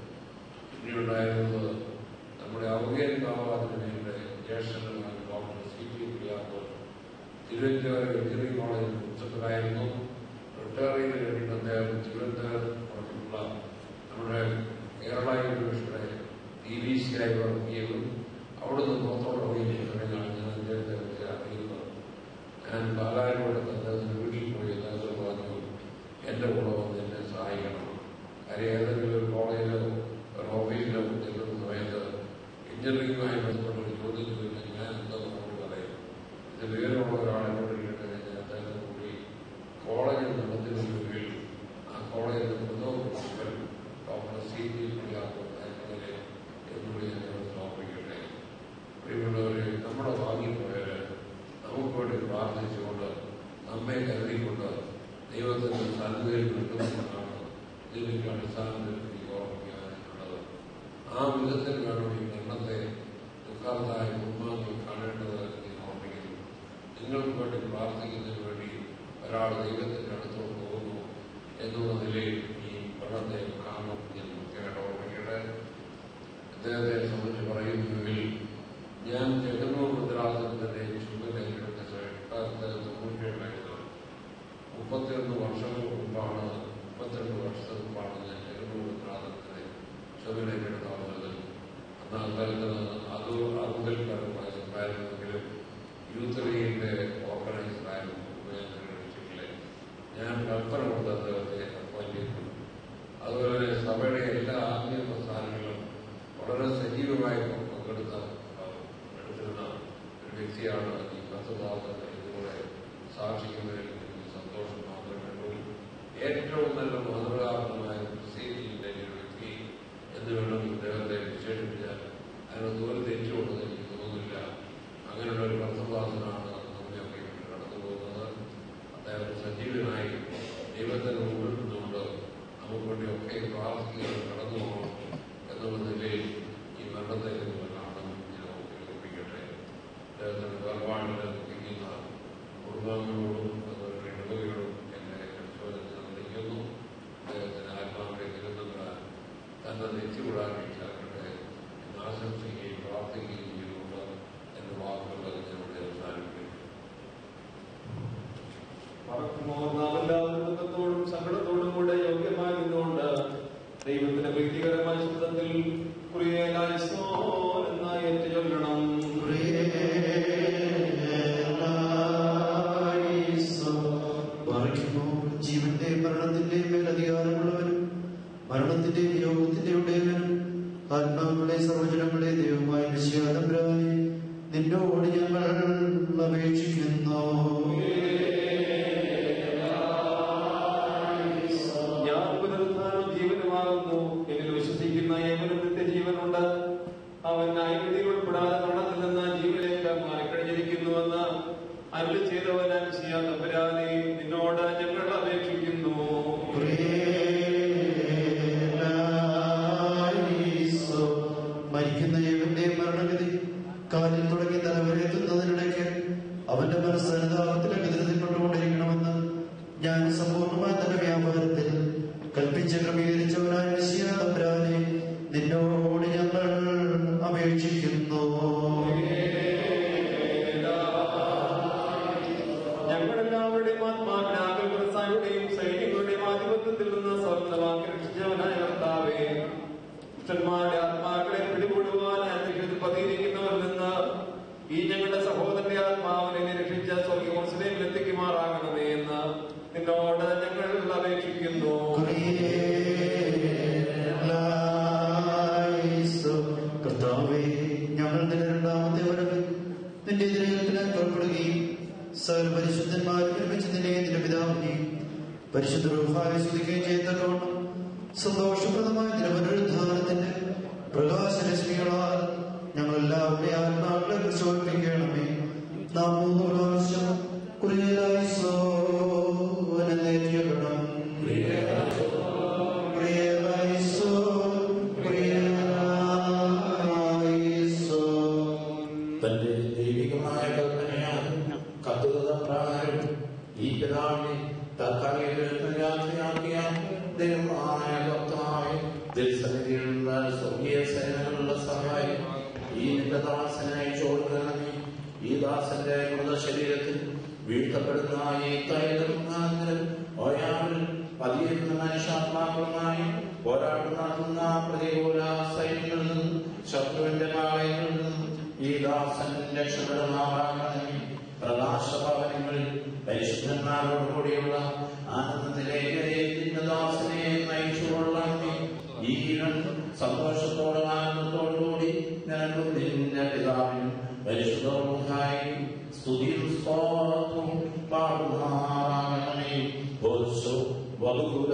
പിന്നീടുണ്ടായിരുന്നത് നമ്മുടെ ഔദ്യോഗിക ഭാവാതിന്റെ ജ്യേഷ്ഠനായ doctor C T Piyakkose Thiruvananthapuram engineering കോളേജിൽ പ്രിൻസിപ്പലായിരുന്നു. റിട്ടയർ ചെയ്ത് കഴിഞ്ഞിട്ട് അദ്ദേഹം തിരുവനന്തപുരത്തുള്ള നമ്മുടെ കേരള യൂണിവേഴ്സിറ്റിയുടെ ടി വി സി ആയി വർക്ക് ചെയ്തു. അവിടുന്ന് പുറത്തോടുകയും കഴിഞ്ഞാണ് ഞാൻ അദ്ദേഹത്തെ കുറിച്ച് അറിയുന്നത്. ഞാൻ പാലാരിയോട് അദ്ദേഹത്തിന്റെ വീട്ടിൽ പോയി അദ്ദേഹത്തോട് പറഞ്ഞു എന്റെ കൂടെ വന്ന് എന്നെ സഹായിക്കണം. കാര്യം ഏതെങ്കിലും ഒരു കോളേജിലോ ഒരു ഓഫീസിലോ ചെല്ലുന്ന സമയത്ത് എഞ്ചിനീയറിംഗുമായി ബന്ധപ്പെട്ട ഒരു ചോദ്യം ചോദിച്ചാൽ ഞാൻ എന്താ മറുപടി പറയും? ഇത് വിവരമുള്ള ഒരാളെന്നോട് കേട്ട് കഴിഞ്ഞാൽ അദ്ദേഹത്തെ കൂടി കോളേജിൽ നടത്തുന്നതിന് കീഴിൽ ആ കോളേജിന്റെ പ്രഥമ principal doctor C T Piyakkose എന്നുകൂടി ഞങ്ങൾ സമർപ്പിക്കട്ടെ. പ്രിയമുള്ളവരെ, നമ്മുടെ വാങ്ങിപ്പോയവര് നമുക്ക് വേണ്ടി പ്രാർത്ഥിച്ചുകൊണ്ട് നമ്മെ കരുതിക്കൊണ്ട് ദൈവത്തിന്റെ സന്നിധിയിൽ നിൽക്കുന്നതാണ് ഇതിന്റെ അടിസ്ഥാനത്തിൽ എനിക്ക് ഓർമ്മിക്കാനുള്ളത്. ആ വിധത്തിൽ വേണം ഈ മരണത്തെ ദുഃഖാർത്തായ കുടുംബങ്ങൾ കാണേണ്ടത് എന്ന് ഓർമ്മിക്കുന്നു. നിങ്ങൾക്ക് വേണ്ടി പ്രാർത്ഥിക്കുന്നതിന് വേണ്ടി ഒരാൾ ദൈവത്തിന്റെ അടുത്തോട്ട് പോകുന്നു എന്നുള്ള നിലയിൽ ഈ മരണത്തെ കാണണം എന്ന് മുഖ്യമായിട്ട് ഓർമ്മിക്കട്ടെ. അദ്ദേഹത്തെ സംബന്ധിച്ച് പറയുന്നുവെങ്കിൽ ഞാൻ ജഗന്നൂർ ഭദ്രാസനത്തിന്റെ ചുമതലയെടുത്ത തൊണ്ണൂറ്റിയേഴായിരുന്നു. മുപ്പത്തിയൊന്ന് വർഷങ്ങൾക്ക് മുമ്പാണ് മുപ്പത്തിരണ്ട് വർഷത്തിന് മുമ്പാണ് ഞാൻ ജഗന്നൂർ ഭദ്രാസനത്തിന്റെ ചുമതലയെടുത്ത അവസരത്തിൽ അന്ന് അദ്ദേഹത്തിന് അത് അറുപതിൽക്കാരമായ സംഭാവനയെങ്കിലും യൂത്ത് ലീഗിന്റെ ഓർഗനൈസറായിരുന്നു ഉപയോഗിച്ചിട്ടില്ലേ. ഞാൻ കൽപ്പന കൊടുത്ത അദ്ദേഹത്തെ അപ്പോയിന്റ് ചെയ്തു. അതുപോലെ സഭയുടെ എല്ലാ ആത്മീയ പ്രസ്ഥാനങ്ങളിലും വളരെ സജീവമായി പങ്കെടുത്ത എടുത്തിരുന്ന ഒരു വ്യക്തിയാണ് ഈ കത്തുദാസന്റെ ഇതിലൂടെ സാക്ഷിക്കുന്നതിൽ എനിക്ക് സന്തോഷം മാത്രമേ ഉള്ളൂ. ഏറ്റവും നല്ല മാതൃകാപരമായ പ്രസിദ്ധിയുടെ ഒരു വ്യക്തി എന്ന് വേണം ഇദ്ദേഹത്തെ വിശേഷിപ്പിച്ചാൽ അതിന് ദൂരെ തെറ്റുകൊണ്ടെന്ന് എനിക്ക് തോന്നുന്നില്ല. അങ്ങനെയുള്ള ഒരു കത്തുദാസനാണ് നമ്മയൊക്കെ കടന്നു പോകുന്നത്. അദ്ദേഹം സജീവനായി ദൈവത്തിന് മുമ്പിൽ നിന്നുകൊണ്ട് നമുക്ക് വേണ്ടിയൊക്കെ പ്രാർത്ഥിക്കാൻ കടന്നു പോകണം എന്നുള്ള നിലയിൽ ഈ മരണത്തെ കാണാൻ ഞാൻ ഓർമ്മിപ്പിക്കട്ടെ. അദ്ദേഹത്തിന്റെ വേർപാടിന് ദുഃഖിക്കുന്ന കുടുംബാംഗങ്ങളോടും അതുപോലെ ഇടവകളോടും എന്നെ പരിശോധന നന്ദിക്കുന്നു. അദ്ദേഹത്തിന് ആത്മാവിനെ നിലനിർത്താൻ തന്നെ നെറ്റിവിടാൻ ഇച്ഛാക്കട്ടെ എന്ന് ആശംസിക്കുകയും പ്രാർത്ഥിക്കുകയും ചെയ്തുകൊണ്ട് എന്റെ വാക്കുകൾ അതിനോട് അവസാനിപ്പിക്കും. ദുഃഖത്തോടും സങ്കടത്തോടും കൂടെ യോഗ്യമായി നിന്നുകൊണ്ട് ദൈവത്തിന്റെ വ്യക്തിപരമായ ശബ്ദത്തിൽ എന്ന ഏറ്റു ചൊല്ലണം. ജീവന്റെ മരണത്തിന്റെ മേലധികാരമുള്ളവനും മരണത്തിന്റെ യോഗത്തിന്റെ ഉടയവനും ആത്മാക്കളെ സർവജനങ്ങളെ ദൈവമായ വിശ്വാതമ്പരാനെ നിന്നോട് ഞങ്ങൾ അപേക്ഷിക്കുന്നു. ഞാൻ പുനരുദ്ധാനം ജീവനുമാകുന്നു. എന്നിൽ വിശ്വസിക്കുന്ന ഏവനും നിത്യജീവനുണ്ട്. അവൻ ന്യായവിധി ഉൾപ്പെടാതെ മരണത്തിൽ നിന്ന് ജീവനിലേക്ക് മാറിക്കഴിഞ്ഞിരിക്കുന്നുവെന്ന് അരുളി ചെയ്തവനാൻ വിശ്വാതമ്പരാനെ നിന്നോട് ഞങ്ങൾ അപേക്ഷിക്കുന്നു. മരിക്കുന്ന ഏവന്റെ മരണഗതി കാലിൽ തുടങ്ങി തലവരെ എത്തുന്നതിനിടയ്ക്ക് അവന്റെ മനസ്സ് അനുതാപത്തിലേക്ക് തിരുത്തിക്കൊണ്ടുകൊണ്ടിരിക്കണമെന്ന് ഞാൻ സമ്പൂർണ്ണമായ തന്റെ വ്യാപാരത്തിൽ കൽപ്പിച്ച് ക്രമീകരിച്ചവനായ വിശ്വാതമ്പരാനെ നിന്നോട് ഞങ്ങൾ അപേക്ഷിക്കുന്നു. ഞങ്ങളെല്ലാവരുടെയും ആത്മാവിനാകും സൈന്യങ്ങളുടെയും ആധിപത്യത്തിൽ ദുരിതത്തിൽ നിന്ന് സ്വന്തമാക്കി രക്ഷിച്ചവനായ കർത്താവേ, ദുഷ്ടന്മാരുടെ ആത്മാക്കളെ പിടികൂടുവാൻ അന്വേഷണത്തിൽ പതിയിരിക്കുന്നവരിൽ നിന്ന് ഈ ഞങ്ങളുടെ സഹോദരന്റെ ആത്മാവിനെ രക്ഷിച്ച സ്വർഗീയ എത്തിക്കുമാറാകണമേ എന്ന് നിന്നോട് ഞങ്ങൾ അപേക്ഷിക്കുന്നു. കർത്താവേ, ഞങ്ങൾ നിന്റെ രണ്ടാമത്തെ വരവിൽ നിന്റെ എതിരേൽപ്പിനാൽ പുറപ്പെടുകയും സകല പരിശുദ്ധന്മാരും ഒരുമിച്ച് നിന്നെ നിന്റെ പിതാവിനെയും പരിശുദ്ധ റൂഹായെ സ്തുതിക്കുകയും ചെയ്തതോണം സന്തോഷപ്രദമായ നിരപുനരുദ്ധാനത്തിന്റെ പ്രകാശരശ്മികളാൽ ഞങ്ങളെല്ലാവരുടെ ആത്മാക്കളെ പ്രചോദിപ്പിക്കണമേ. നാം മൂന്ന് പ്രാവശ്യം കുറിയലായിസോ എന്നേറ്റിയിടണം. തന്റെ ദൈവികമായ കൽപ്പനയാൽ കത്തുക പ്രകാരം ഈ പിതാവിനെ താൽക്കാലിക രാത്രിയാക്കിയ ദൈവമായ കർത്താവേ, ദൈവസന്നിധിയിൽ നിന്ന് സ്വർഗീയ സേനകളുടെ സഹായം ഈ നിന്റെ ദാസനെ അയച്ചു കൊടുക്കണമേ. ഈ ദാസന്റെ മൃതശരീരത്തിൽ വീഴ്ത്തപ്പെടുന്ന ഈ തൈലം ഒരാളിൽ പതിയിരുന്ന മനുഷ്യാത്മാക്കളുമായി പോരാട്ടം നടത്തുന്ന പ്രതികൂല സൈന്യങ്ങളിൽ നിന്നും ശത്രുവിന്റെ പാളയങ്ങളിൽ നിന്നും ഈ ദാസൻ രക്ഷപ്പെടുമാറാകണമേ. പ്രകാശഭവനങ്ങളിൽ പരിശുദ്ധന്മാരോടുകൂടിയുള്ള ആനന്ദത്തിലേക്ക് ദാസനെ നയിച്ചുകൊള്ളണമേ. ഈ സന്തോഷത്തോടും ആനന്ദത്തോടുകൂടി ഞങ്ങൾ നിന്റെ പിതാവിനും പരിശുദ്ധമായി സ്തുതിയും സ്തോത്രവും പാടുമാറാകണമേ. വധുകൂല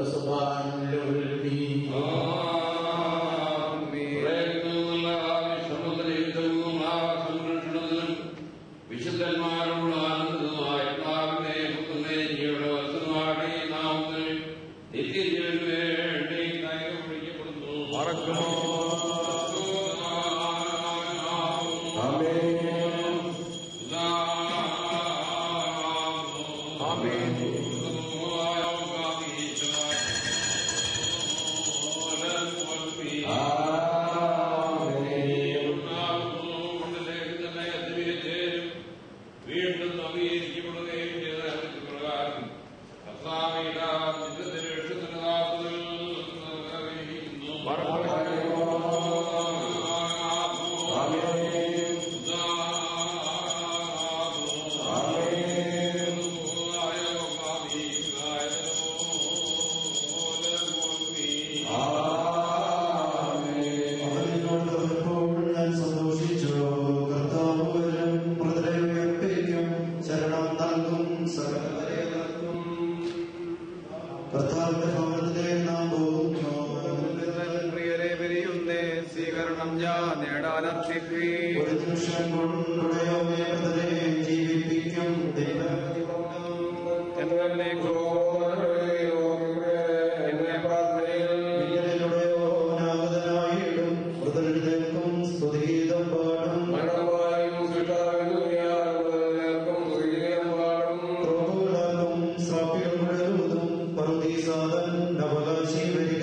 വിശുദ്ധന്മാരോട് ആനന്ദമായ നിത്യജീവന് വേണ്ടി വിളിക്കപ്പെടുന്നു. വീണ്ടും നവീകരിക്കപ്പെടുകയും ചെയ്ത പ്രകാരം സ്വീകരണം ഞാൻ നേടാനർത്ഥിപ്പി ഒരു നിമിഷം കൊണ്ടുടയോമേ ജീവിപ്പിക്കും എന്നെ പ്രാർത്ഥനയിലൂടെയോ നാഗതനായിടും മൃതരുടേക്കും സ്തുതിഗീതം പാടും മരണമായും ും ശ്രാപ്യങ്ങളുതും പറുദീസാദൻ അവകാശി വരിക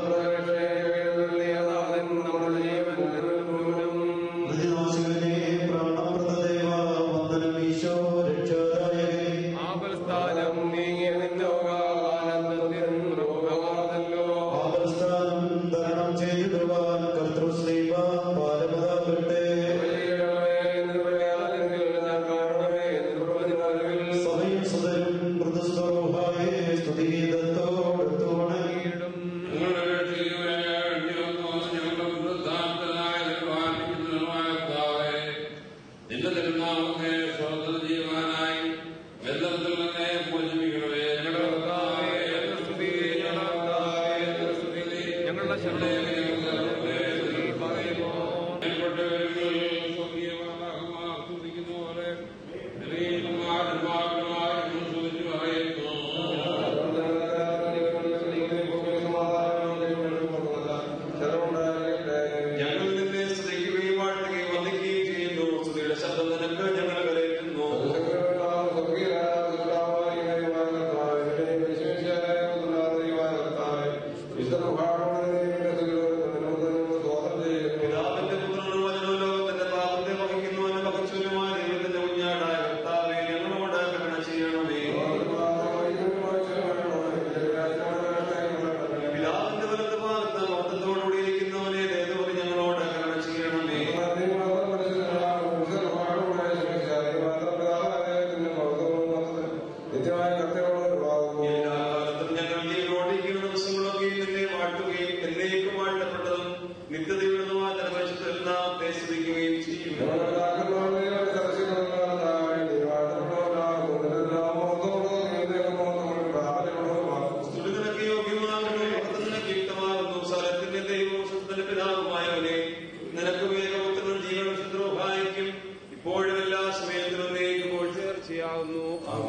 പ്രതിനാശകനെ പ്രാണപ്രദദേവ വന്ദനമീശോ രക്ഷാദായകേ ആപൽസ്ഥാനം നീങ്ങിയ നിന്നോകാനന്ദത്തിൻ രോഗമാണല്ലോ ആപൽസ്ഥാനം തരണം ചെയ്തിടുവാൻ കർത്തൃശ്രീവ പാലമതാകട്ടെ സഭയും സുതരും മൃദുസ്വരൂഹായ സ്തുതിഗീതത്തോടൊത്തുണങ്ങിയിടും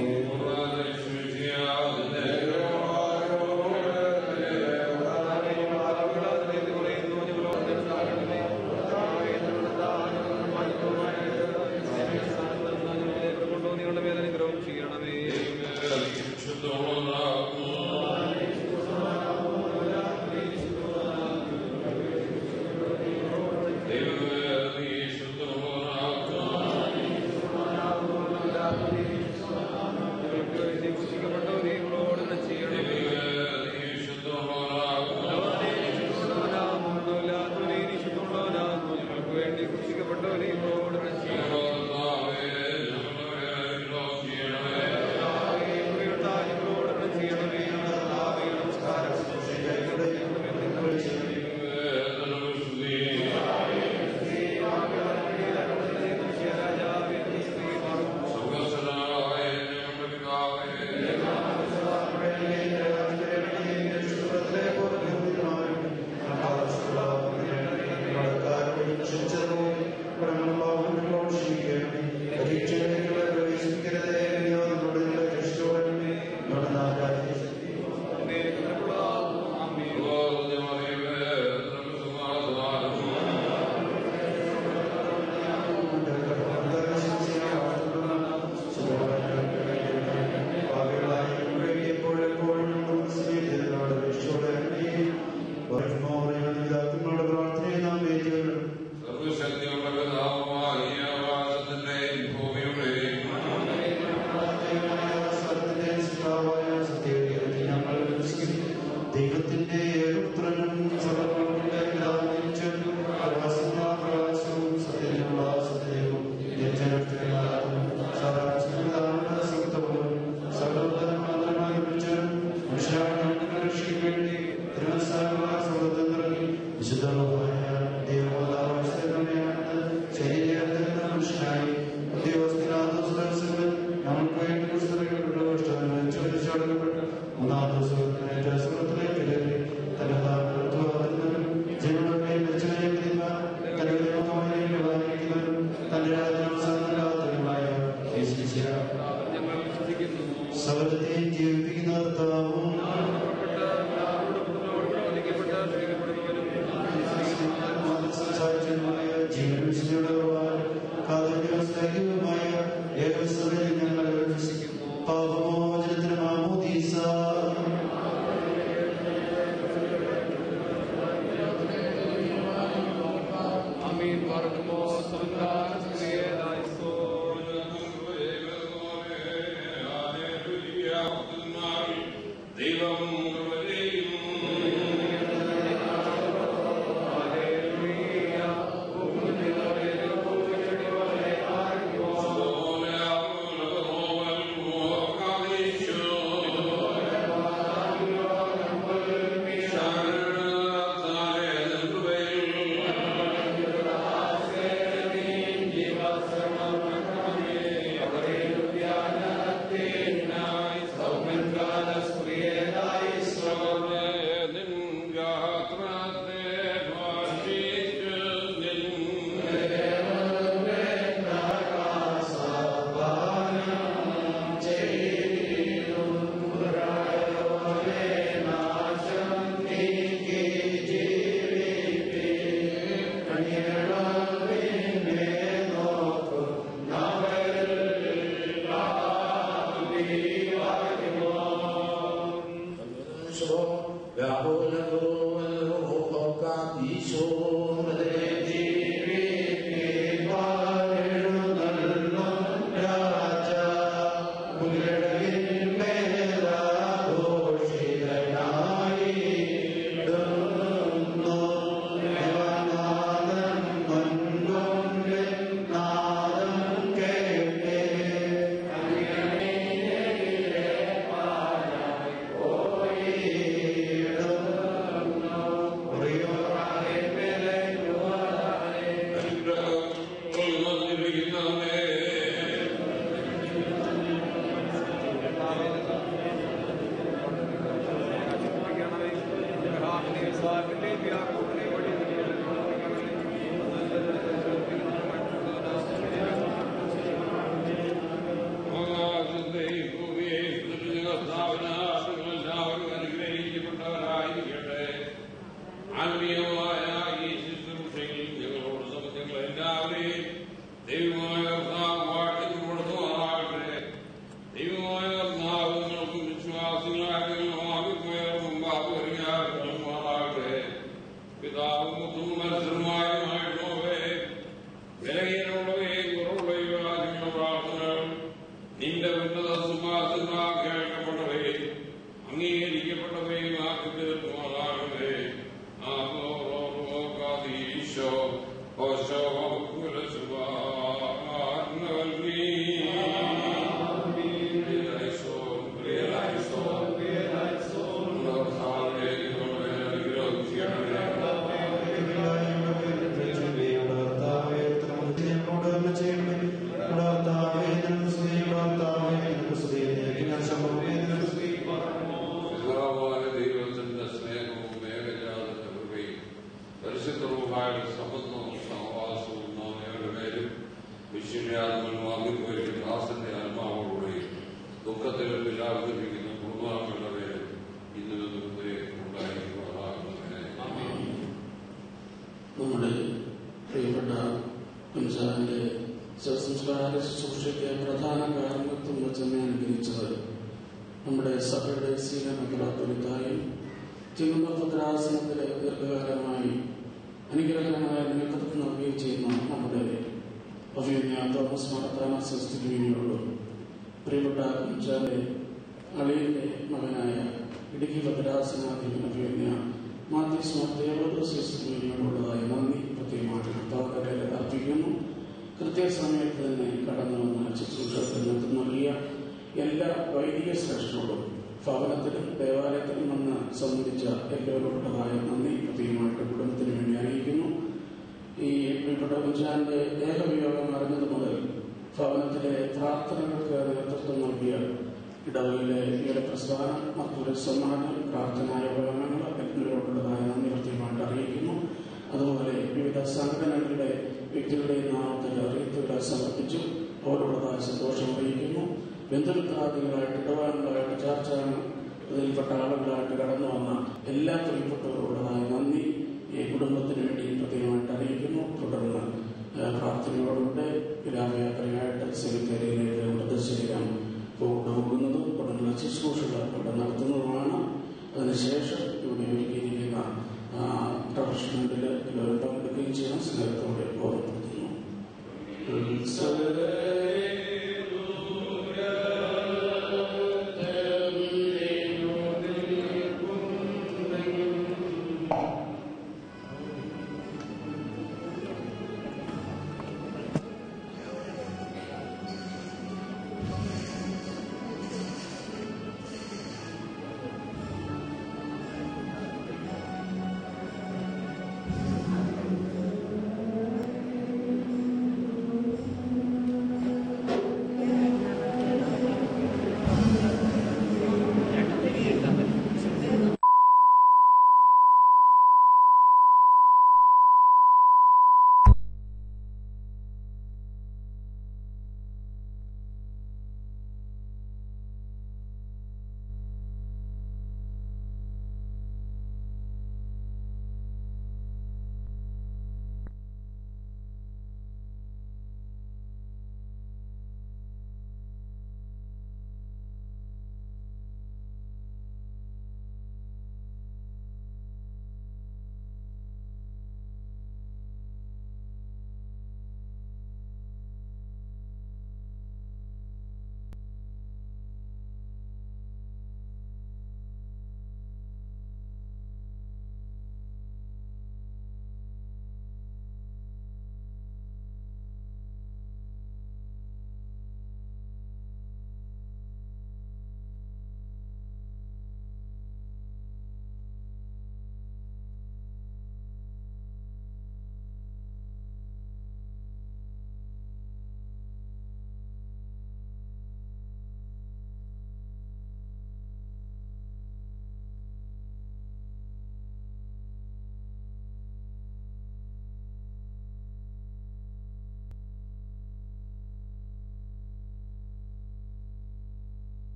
Amen. സഹോദരത്തിൽ അവതരിപ്പിക്കുന്ന കുടുംബാക്കളുടെ പേര് ഇന്ന് മുതലേ ഉണ്ടായിരിക്കുന്നതാകുന്നതിനെ നമ്മുടെ പ്രിയപ്പെട്ട പഞ്ചാബിന്റെ സംസ്കാര ശുശ്രൂഷയ്ക്ക് പ്രധാന കാരണത്വം വെച്ചെന്നെ അനുഗ്രഹിച്ചത് നമ്മുടെ സഭയുടെ സീനമഗ്രാത്തൊലിത്തായും തിരുവനന്തപുരാസനത്തിലെ ദീർഘകാലമായി അനുഗ്രഹകരമായ നേതൃത്വം നൽകുകയും ചെയ്യുന്ന നമ്മുടെ അഭിനയ തോമസ് മാർത്താന സംസ്ഥിതിയോട് പ്രിയപ്പെട്ട പഞ്ചാബിന്റെ അളിയന്റെ മകനായ ഇടുക്കി ഭദ്രാസനാധിപൻ അഭിനയ മാത്യൂസ് മാർത്തേവോട് സംസ്ഥിതിയോടുള്ളതായി നന്ദി പ്രത്യേകമായിട്ട് കർത്താക്കളെ അർപ്പിക്കുന്നു. കൃത്യസമയത്ത് തന്നെ കടന്നു വന്ന ശുശ്രൂഷത്തിന് നേതൃത്വം നൽകിയ എല്ലാ വൈദിക ശ്രേഷ്ഠരോടും ഭവനത്തിലും ദേവാലയത്തിലും വന്ന് സംബന്ധിച്ച എല്ലാവരോടുള്ളതായ നന്ദി പ്രത്യേകമായിട്ട് കുടുംബത്തിന് വേണ്ടി അറിയിക്കുന്നു. ഈ പ്രിയപ്പെട്ട പഞ്ചാന്റെ ഏകവിയോഗം അറിഞ്ഞത് മുതൽ ഭവനത്തിലെ പ്രാർത്ഥനകൾക്ക് നേതൃത്വം നൽകിയ ഇടവയിലെ ഈയുടെ പ്രസ്ഥാനം മറ്റൊരു സമ്മാനം പ്രാർത്ഥനായോപകരണങ്ങൾ എല്ലാവരോടുള്ളതായ നന്ദി പ്രത്യേകമായിട്ട് അറിയിക്കുന്നു. അതുപോലെ വിവിധ സംഘടനകളുടെ വ്യക്തികളുടെയും നാമത്തിൽ അറിയിപ്പുകൾ സമർപ്പിച്ചു അവരോടുള്ളതായ സന്തോഷം അറിയിക്കുന്നു. ബന്ധുമിത്രാദികളായിട്ട് ഇടപാടുകളായിട്ട് ചർച്ച അതിൽപ്പെട്ട ആളുകളായിട്ട് കടന്നു വന്ന എല്ലാ പ്രിയപ്പെട്ടവരോടുള്ളതായ നന്ദി ഈ കുടുംബത്തിന് വേണ്ടി പ്രത്യേകമായിട്ട് അറിയിക്കുന്നു. തുടർന്ന് പ്രാർത്ഥനയോടുകൂടെ വിരാമയാത്രയായിട്ട് സെമിത്തേരിയിലേക്ക് മൃതശരീരം പോകുന്നതും തുടർന്ന് ശുശ്രൂഷകൾ ഇവിടെ നടത്തുന്നതുമാണ്. അതിനുശേഷം ഇവിടെ ഒരുക്കിയിരിക്കുന്ന പ്രൊഫഷണലിൽ എല്ലാവരും പങ്കെടുക്കുകയും ചെയ്യാൻ സ്നേഹത്തോടെ ഓർമ്മപ്പെടുത്തുന്നു. Thank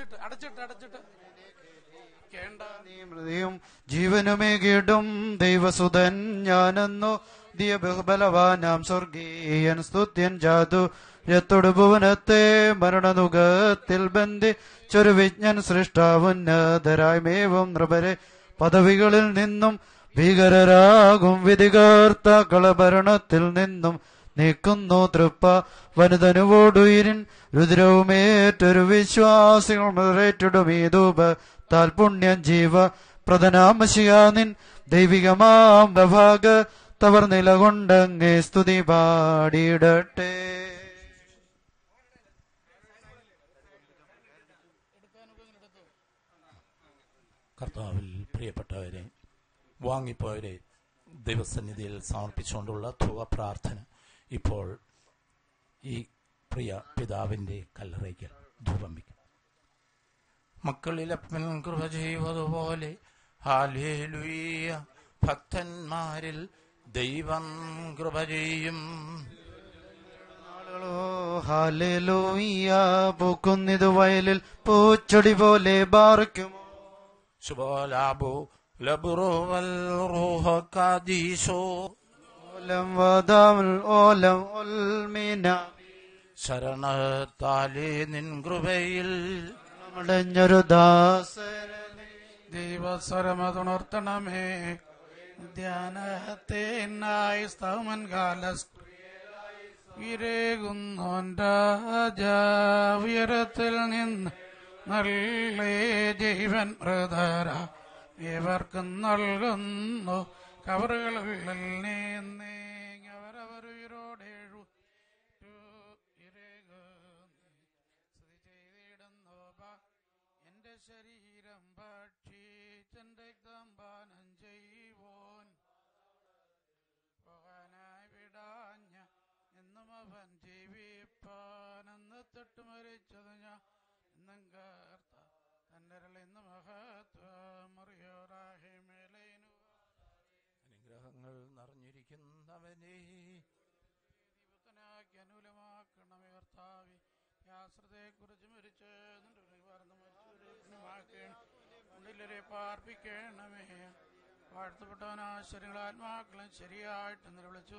അടച്ചിട്ട് അടച്ചിട്ട് അടച്ചിട്ട് മൃതിയും ജീവനുമേകിടും ദൈവസുതൻ ഞാനെന്നു ദിയ ബഹുബലവാനാം സ്വർഗീയൻ സ്തുത്യൻ ജാതു യത്തൊടു ഭുവനത്തെ മരണനുഖത്തിൽ ബന്ധിച്ചൊരു വിജ്ഞൻ സൃഷ്ടാവുന്നതരായി മേവും നൃപരെ പദവികളിൽ നിന്നും ഭീകരരാകും വിധികർത്താക്കള ഭരണത്തിൽ നിന്നും നീക്കുന്നു തൃപ്പ വനുതനുവോടുയിരിൻ രുദ്രവുമേറ്റൊരു വിശ്വാസികൾ മുതലേറ്റിടുമീതൂപ താൽപുണ്യം ജീവ പ്രധാനാമശിയാനിൻ ദൈവികമാം വിഭാഗ തവർ നിലകൊണ്ടങ്ങേ സ്തുതി പാടിയിടട്ടെ. കർത്താവിൽ പ്രിയപ്പെട്ടവരെ, വാങ്ങിപ്പോയവരെ ദൈവസന്നിധിയിൽ സമർപ്പിച്ചുകൊണ്ടുള്ള ധൂവ പ്രാർത്ഥന ഇപ്പോൾ ഈ പ്രിയ പിതാവിൻ്റെ കല്ലറയ്ക്കൽ ധൂപം വയ്ക്കും. മക്കളിലപ്പൻ കൃപ ചെയ്വതുപോലെ ഹല്ലേലൂയ, ഭക്തന്മാരിൽ ദൈവം കൃപ ചെയ്യും. ഹല്ലേലൂയ, പൂക്കുന്നിതു വയലിൽ പൂച്ചൊടി പോലെ ബാർക്കുമോ. ശുഭോലാബു ലബുറുവൽ റൂഹ ഖദീശോ. ഓലം വദാമുൽ ഓലം ഉൽമിന. ശരണത്താലേ നിൻ കൃപയിൽ മടഞ്ഞൊരു ദാസനെ ദൈവസ്വരമതുണർത്തണമേ. ധ്യാനത്തേനായി സ്തവമൻ കാലസ് വിരേകുന്നോൻ രാജാവിയരത്തിൽ നിന്ന് നല്ല ജീവൻ മൃതര ഇവർക്കും നൽകുന്നു. കവറുകളിൽ നീ അവരവരുയിരോടേഴു എന്റെ ശരീരം ഭക്ഷിച്ചെന്റെ രക്തം പാനം ചെയ്യുവോൻ. പോകാനായി വിടാഞ്ഞ എന്നും അവൻ ജീവിപ്പാനെന്ന് തൊട്ട് മരിച്ചത് ഞാൻ എന്നും കാർത്ത തന്നരളിന്ന് മഹത്വം അറിയോറാഹി മേലേനു. അനുഗ്രഹങ്ങൾ നിറഞ്ഞിരിക്കുന്നവനെ ദൈവത്തിനാക്കി അനുകൂലമാക്കണമേ കർത്താവേ. ആശ്രതയെ കുറിച്ച് മരിച്ച് ഉള്ളിലരെ പാർപ്പിക്കണമേ. വാഴ്ത്തപ്പെട്ടവനാശ്വര്യങ്ങൾ ആത്മാക്കളും ശരിയായിട്ട് നിലവിളിച്ചു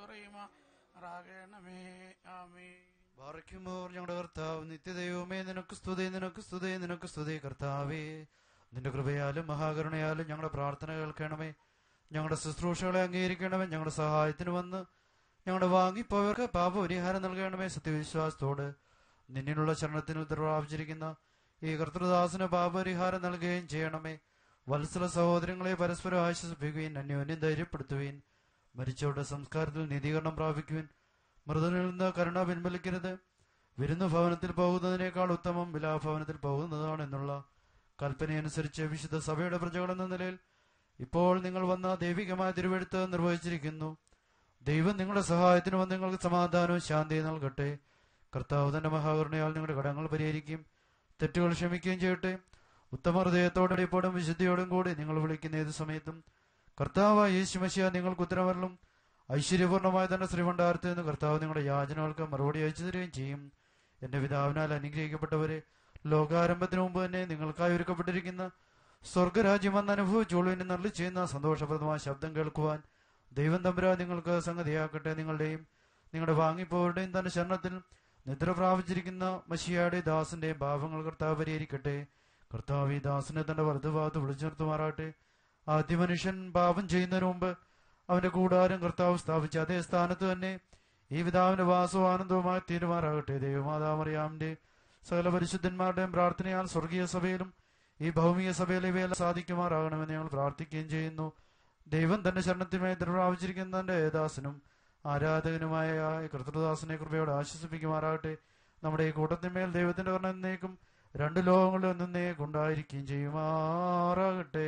പറയുമാറാകണമേ. ആമേ. ബാറയ്ക്കുമോർ ഞങ്ങളുടെ കർത്താവ് നിത്യദൈവമേ, നിനക്ക് സ്തുതി, നിനക്ക് സ്തുതി, നിനക്ക് സ്തുതി. കർത്താവേ, നിന്റെ കൃപയാലും മഹാകരുണയാലും ഞങ്ങളുടെ പ്രാർത്ഥന കേൾക്കണമേ. ഞങ്ങളുടെ ശുശ്രൂഷകളെ അംഗീകരിക്കണമേ. ഞങ്ങളുടെ സഹായത്തിന് വന്ന് ഞങ്ങളുടെ വാങ്ങിപ്പോയവർക്ക് പാപപരിഹാരം നൽകണമേ. സത്യവിശ്വാസത്തോട് നിന്നിലുള്ള ശരണത്തിന് ഉത്തരവാദിച്ചിരിക്കുന്ന ഈ കർത്തൃദാസന് പാപപരിഹാരം നൽകുകയും ചെയ്യണമേ. വത്സല സഹോദരങ്ങളെ പരസ്പരം ആശ്വസിപ്പിക്കുകയും അന്യോന്യം ധൈര്യപ്പെടുത്തുകയും മരിച്ചവരുടെ സംസ്കാരത്തിൽ നീതീകരണം പ്രാപിക്കുവാൻ മൃതനിൽ നിന്ന് കരുണ പിൻവലിക്കരുത്. വിരുന്നു ഭവനത്തിൽ പോകുന്നതിനേക്കാൾ ഉത്തമം വിലാഭവനത്തിൽ പോകുന്നതാണ് എന്നുള്ള കൽപ്പനയനുസരിച്ച് വിശുദ്ധ സഭയുടെ പ്രജകളെന്ന നിലയിൽ ഇപ്പോൾ നിങ്ങൾ വന്ന ദൈവികമായ തിരുവെഴുത്ത് നിർവഹിച്ചിരിക്കുന്നു. ദൈവം നിങ്ങളുടെ സഹായത്തിന് വന്ന് നിങ്ങൾക്ക് സമാധാനവും ശാന്തിയും നൽകട്ടെ. കർത്താവ് തന്റെ മഹാകരുണയാൽ നിങ്ങളുടെ കടങ്ങൾ പരിഹരിക്കും, തെറ്റുകൾ ക്ഷമിക്കുകയും ചെയ്യട്ടെ. ഉത്തമ ഹൃദയത്തോടെ ഇപ്പോഴും വിശുദ്ധിയോടും കൂടി നിങ്ങൾ വിളിക്കുന്ന ഏത് സമയത്തും കർത്താവായ യേശു മശിഹാ നിങ്ങൾക്ക് ഉത്തരവരലും ഐശ്വര്യപൂർണമായ തന്റെ ശ്രീഭണ്ഡാരത്തിൽ നിന്ന് കർത്താവ് നിങ്ങളുടെ യാചനകൾക്ക് മറുപടി അയച്ചു തരികയും ചെയ്യും. എന്റെ പിതാവിനാൽ അനുഗ്രഹിക്കപ്പെട്ടവരെ, ലോകാരംഭത്തിന് മുമ്പ് തന്നെ നിങ്ങൾക്കായി ഒരുക്കപ്പെട്ടിരിക്കുന്ന സ്വർഗരാജ്യം വന്ന് അനുഭവിച്ചോളുവിന് നല്ല ചെയ്യുന്ന സന്തോഷപ്രദമായ ശബ്ദം കേൾക്കുവാൻ ദൈവം തമ്പുരാൻ നിങ്ങൾക്ക് സംഗതിയാക്കട്ടെ. നിങ്ങളുടെയും നിങ്ങളുടെ വാങ്ങിപ്പോവരുടെയും തന്റെ ശരണത്തിൽ നിദ്ര പ്രാപിച്ചിരിക്കുന്ന മശിയായുടെ ദാസന്റെയും പാപങ്ങൾ കർത്താവ് പരിഹരിക്കട്ടെ. കർത്താവ് ഈ ദാസനെ തന്റെ വലതുഭാഗത്ത് വിളിച്ചു നിർത്തുമാറാട്ടെ. ആദ്യ മനുഷ്യൻ പാപം ചെയ്യുന്നതിന് മുമ്പ് അവന്റെ കൂടാരം കർത്താവ് സ്ഥാപിച്ച അതേ സ്ഥാനത്ത് തന്നെ ഈ പിതാവിന്റെ വാസവും ആനന്ദവുമായി തീരുമാറാകട്ടെ. ദൈവമാതാമറിയാമിന്റെ സകല പരിശുദ്ധന്മാരുടെയും പ്രാർത്ഥനയാൽ സ്വർഗീയ സഭയിലും ഈ ഭൗമിക സഭയിലെ ഇവയെല്ലാം സാധിക്കുമാറാകണമെന്ന് ഞങ്ങൾ പ്രാർത്ഥിക്കുകയും ചെയ്യുന്നു. ദൈവം തന്റെ ശരണത്തിനുമായി ദൃഢാവിച്ചിരിക്കുന്ന തന്റെ ദാസനും ആരാധകനുമായ കർത്തൃദാസനെ കൃപയോടെ ആശ്വസിപ്പിക്കുമാറാകട്ടെ. നമ്മുടെ ഈ കൂട്ടത്തിന്മേൽ ദൈവത്തിന്റെ കരുണ എന്നേക്കും രണ്ട് ലോകങ്ങളിൽ എന്നേക്കും ഉണ്ടായിരിക്കുകയും ചെയ്യുമാറാകട്ടെ.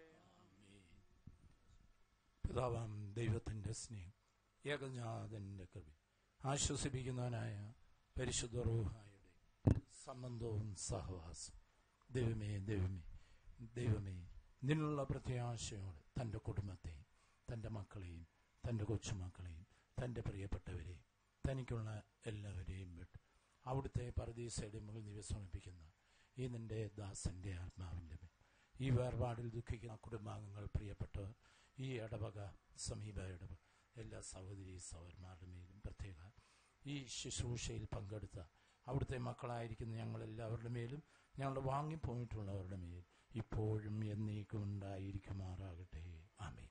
പിതാവാം ദൈവത്തിന്റെ സ്നേഹം, ഏകജ്ഞാതന്റെ കൃപ, ആശ്വസിപ്പിക്കുന്നവനായ പരിശുദ്ധ റൂഹായുടെ സംബന്ധവും സഹവാസം ദൈവമേ ദൈവമേ ദൈവമേ നിന്നുള്ള പ്രത്യാശയോടെ തൻ്റെ കുടുംബത്തെയും തൻ്റെ മക്കളെയും തൻ്റെ കൊച്ചുമക്കളെയും തൻ്റെ പ്രിയപ്പെട്ടവരെയും തനിക്കുള്ള എല്ലാവരെയും വിട്ട് അവിടുത്തെ പരദീസയുടെ മുകൾ നിവ സമർപ്പിക്കുന്ന ഈ നിന്റെ ദാസന്റെ ആത്മാവിൻ്റെ മേൽ ഈ വേർപാടിൽ ദുഃഖിക്കുന്ന കുടുംബാംഗങ്ങൾ, പ്രിയപ്പെട്ടവർ, ഈ ഇടവക, സമീപ ഇടവക, എല്ലാ സഹോദരി സഹോദരന്മാരുടെ മേലും പ്രത്യേക ഈ ശുശ്രൂഷയിൽ പങ്കെടുത്ത അവിടുത്തെ മക്കളായിരിക്കുന്ന ഞങ്ങളെല്ലാവരുടെ മേലും ഞങ്ങൾ വാങ്ങിപ്പോയിട്ടുള്ളവരുടെ മേൽ ഇപ്പോഴും എന്നേക്കും ഉണ്ടായിരിക്കുമാറാകട്ടെ. ആമേൻ.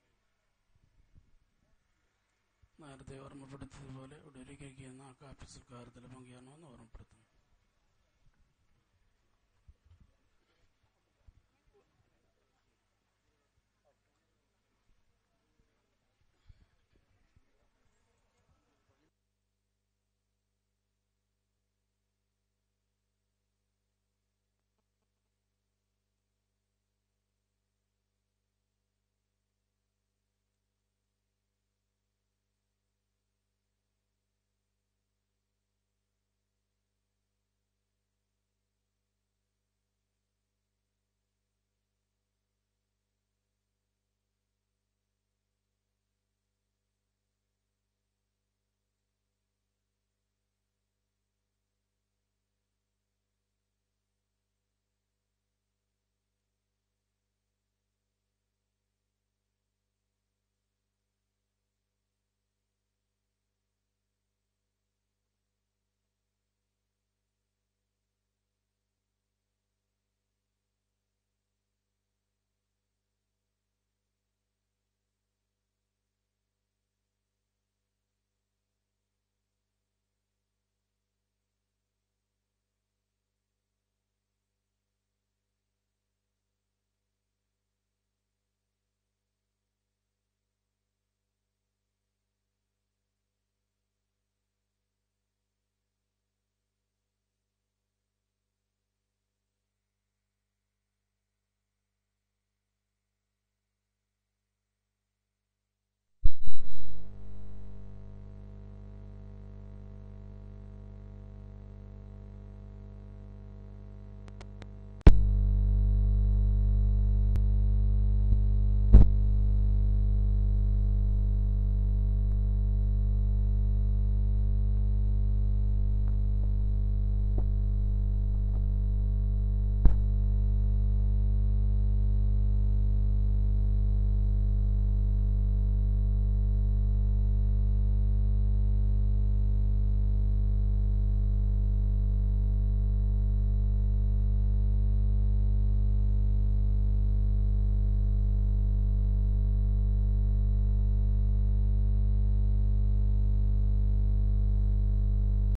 നേരത്തെ ഓർമ്മപ്പെടുത്തിയതുപോലെ ഇവിടെ ഒരു കാപ്പി സൽക്കാരത്തിൽ പങ്കുചേരണമെന്ന് ഓർമ്മപ്പെടുത്തുന്നു.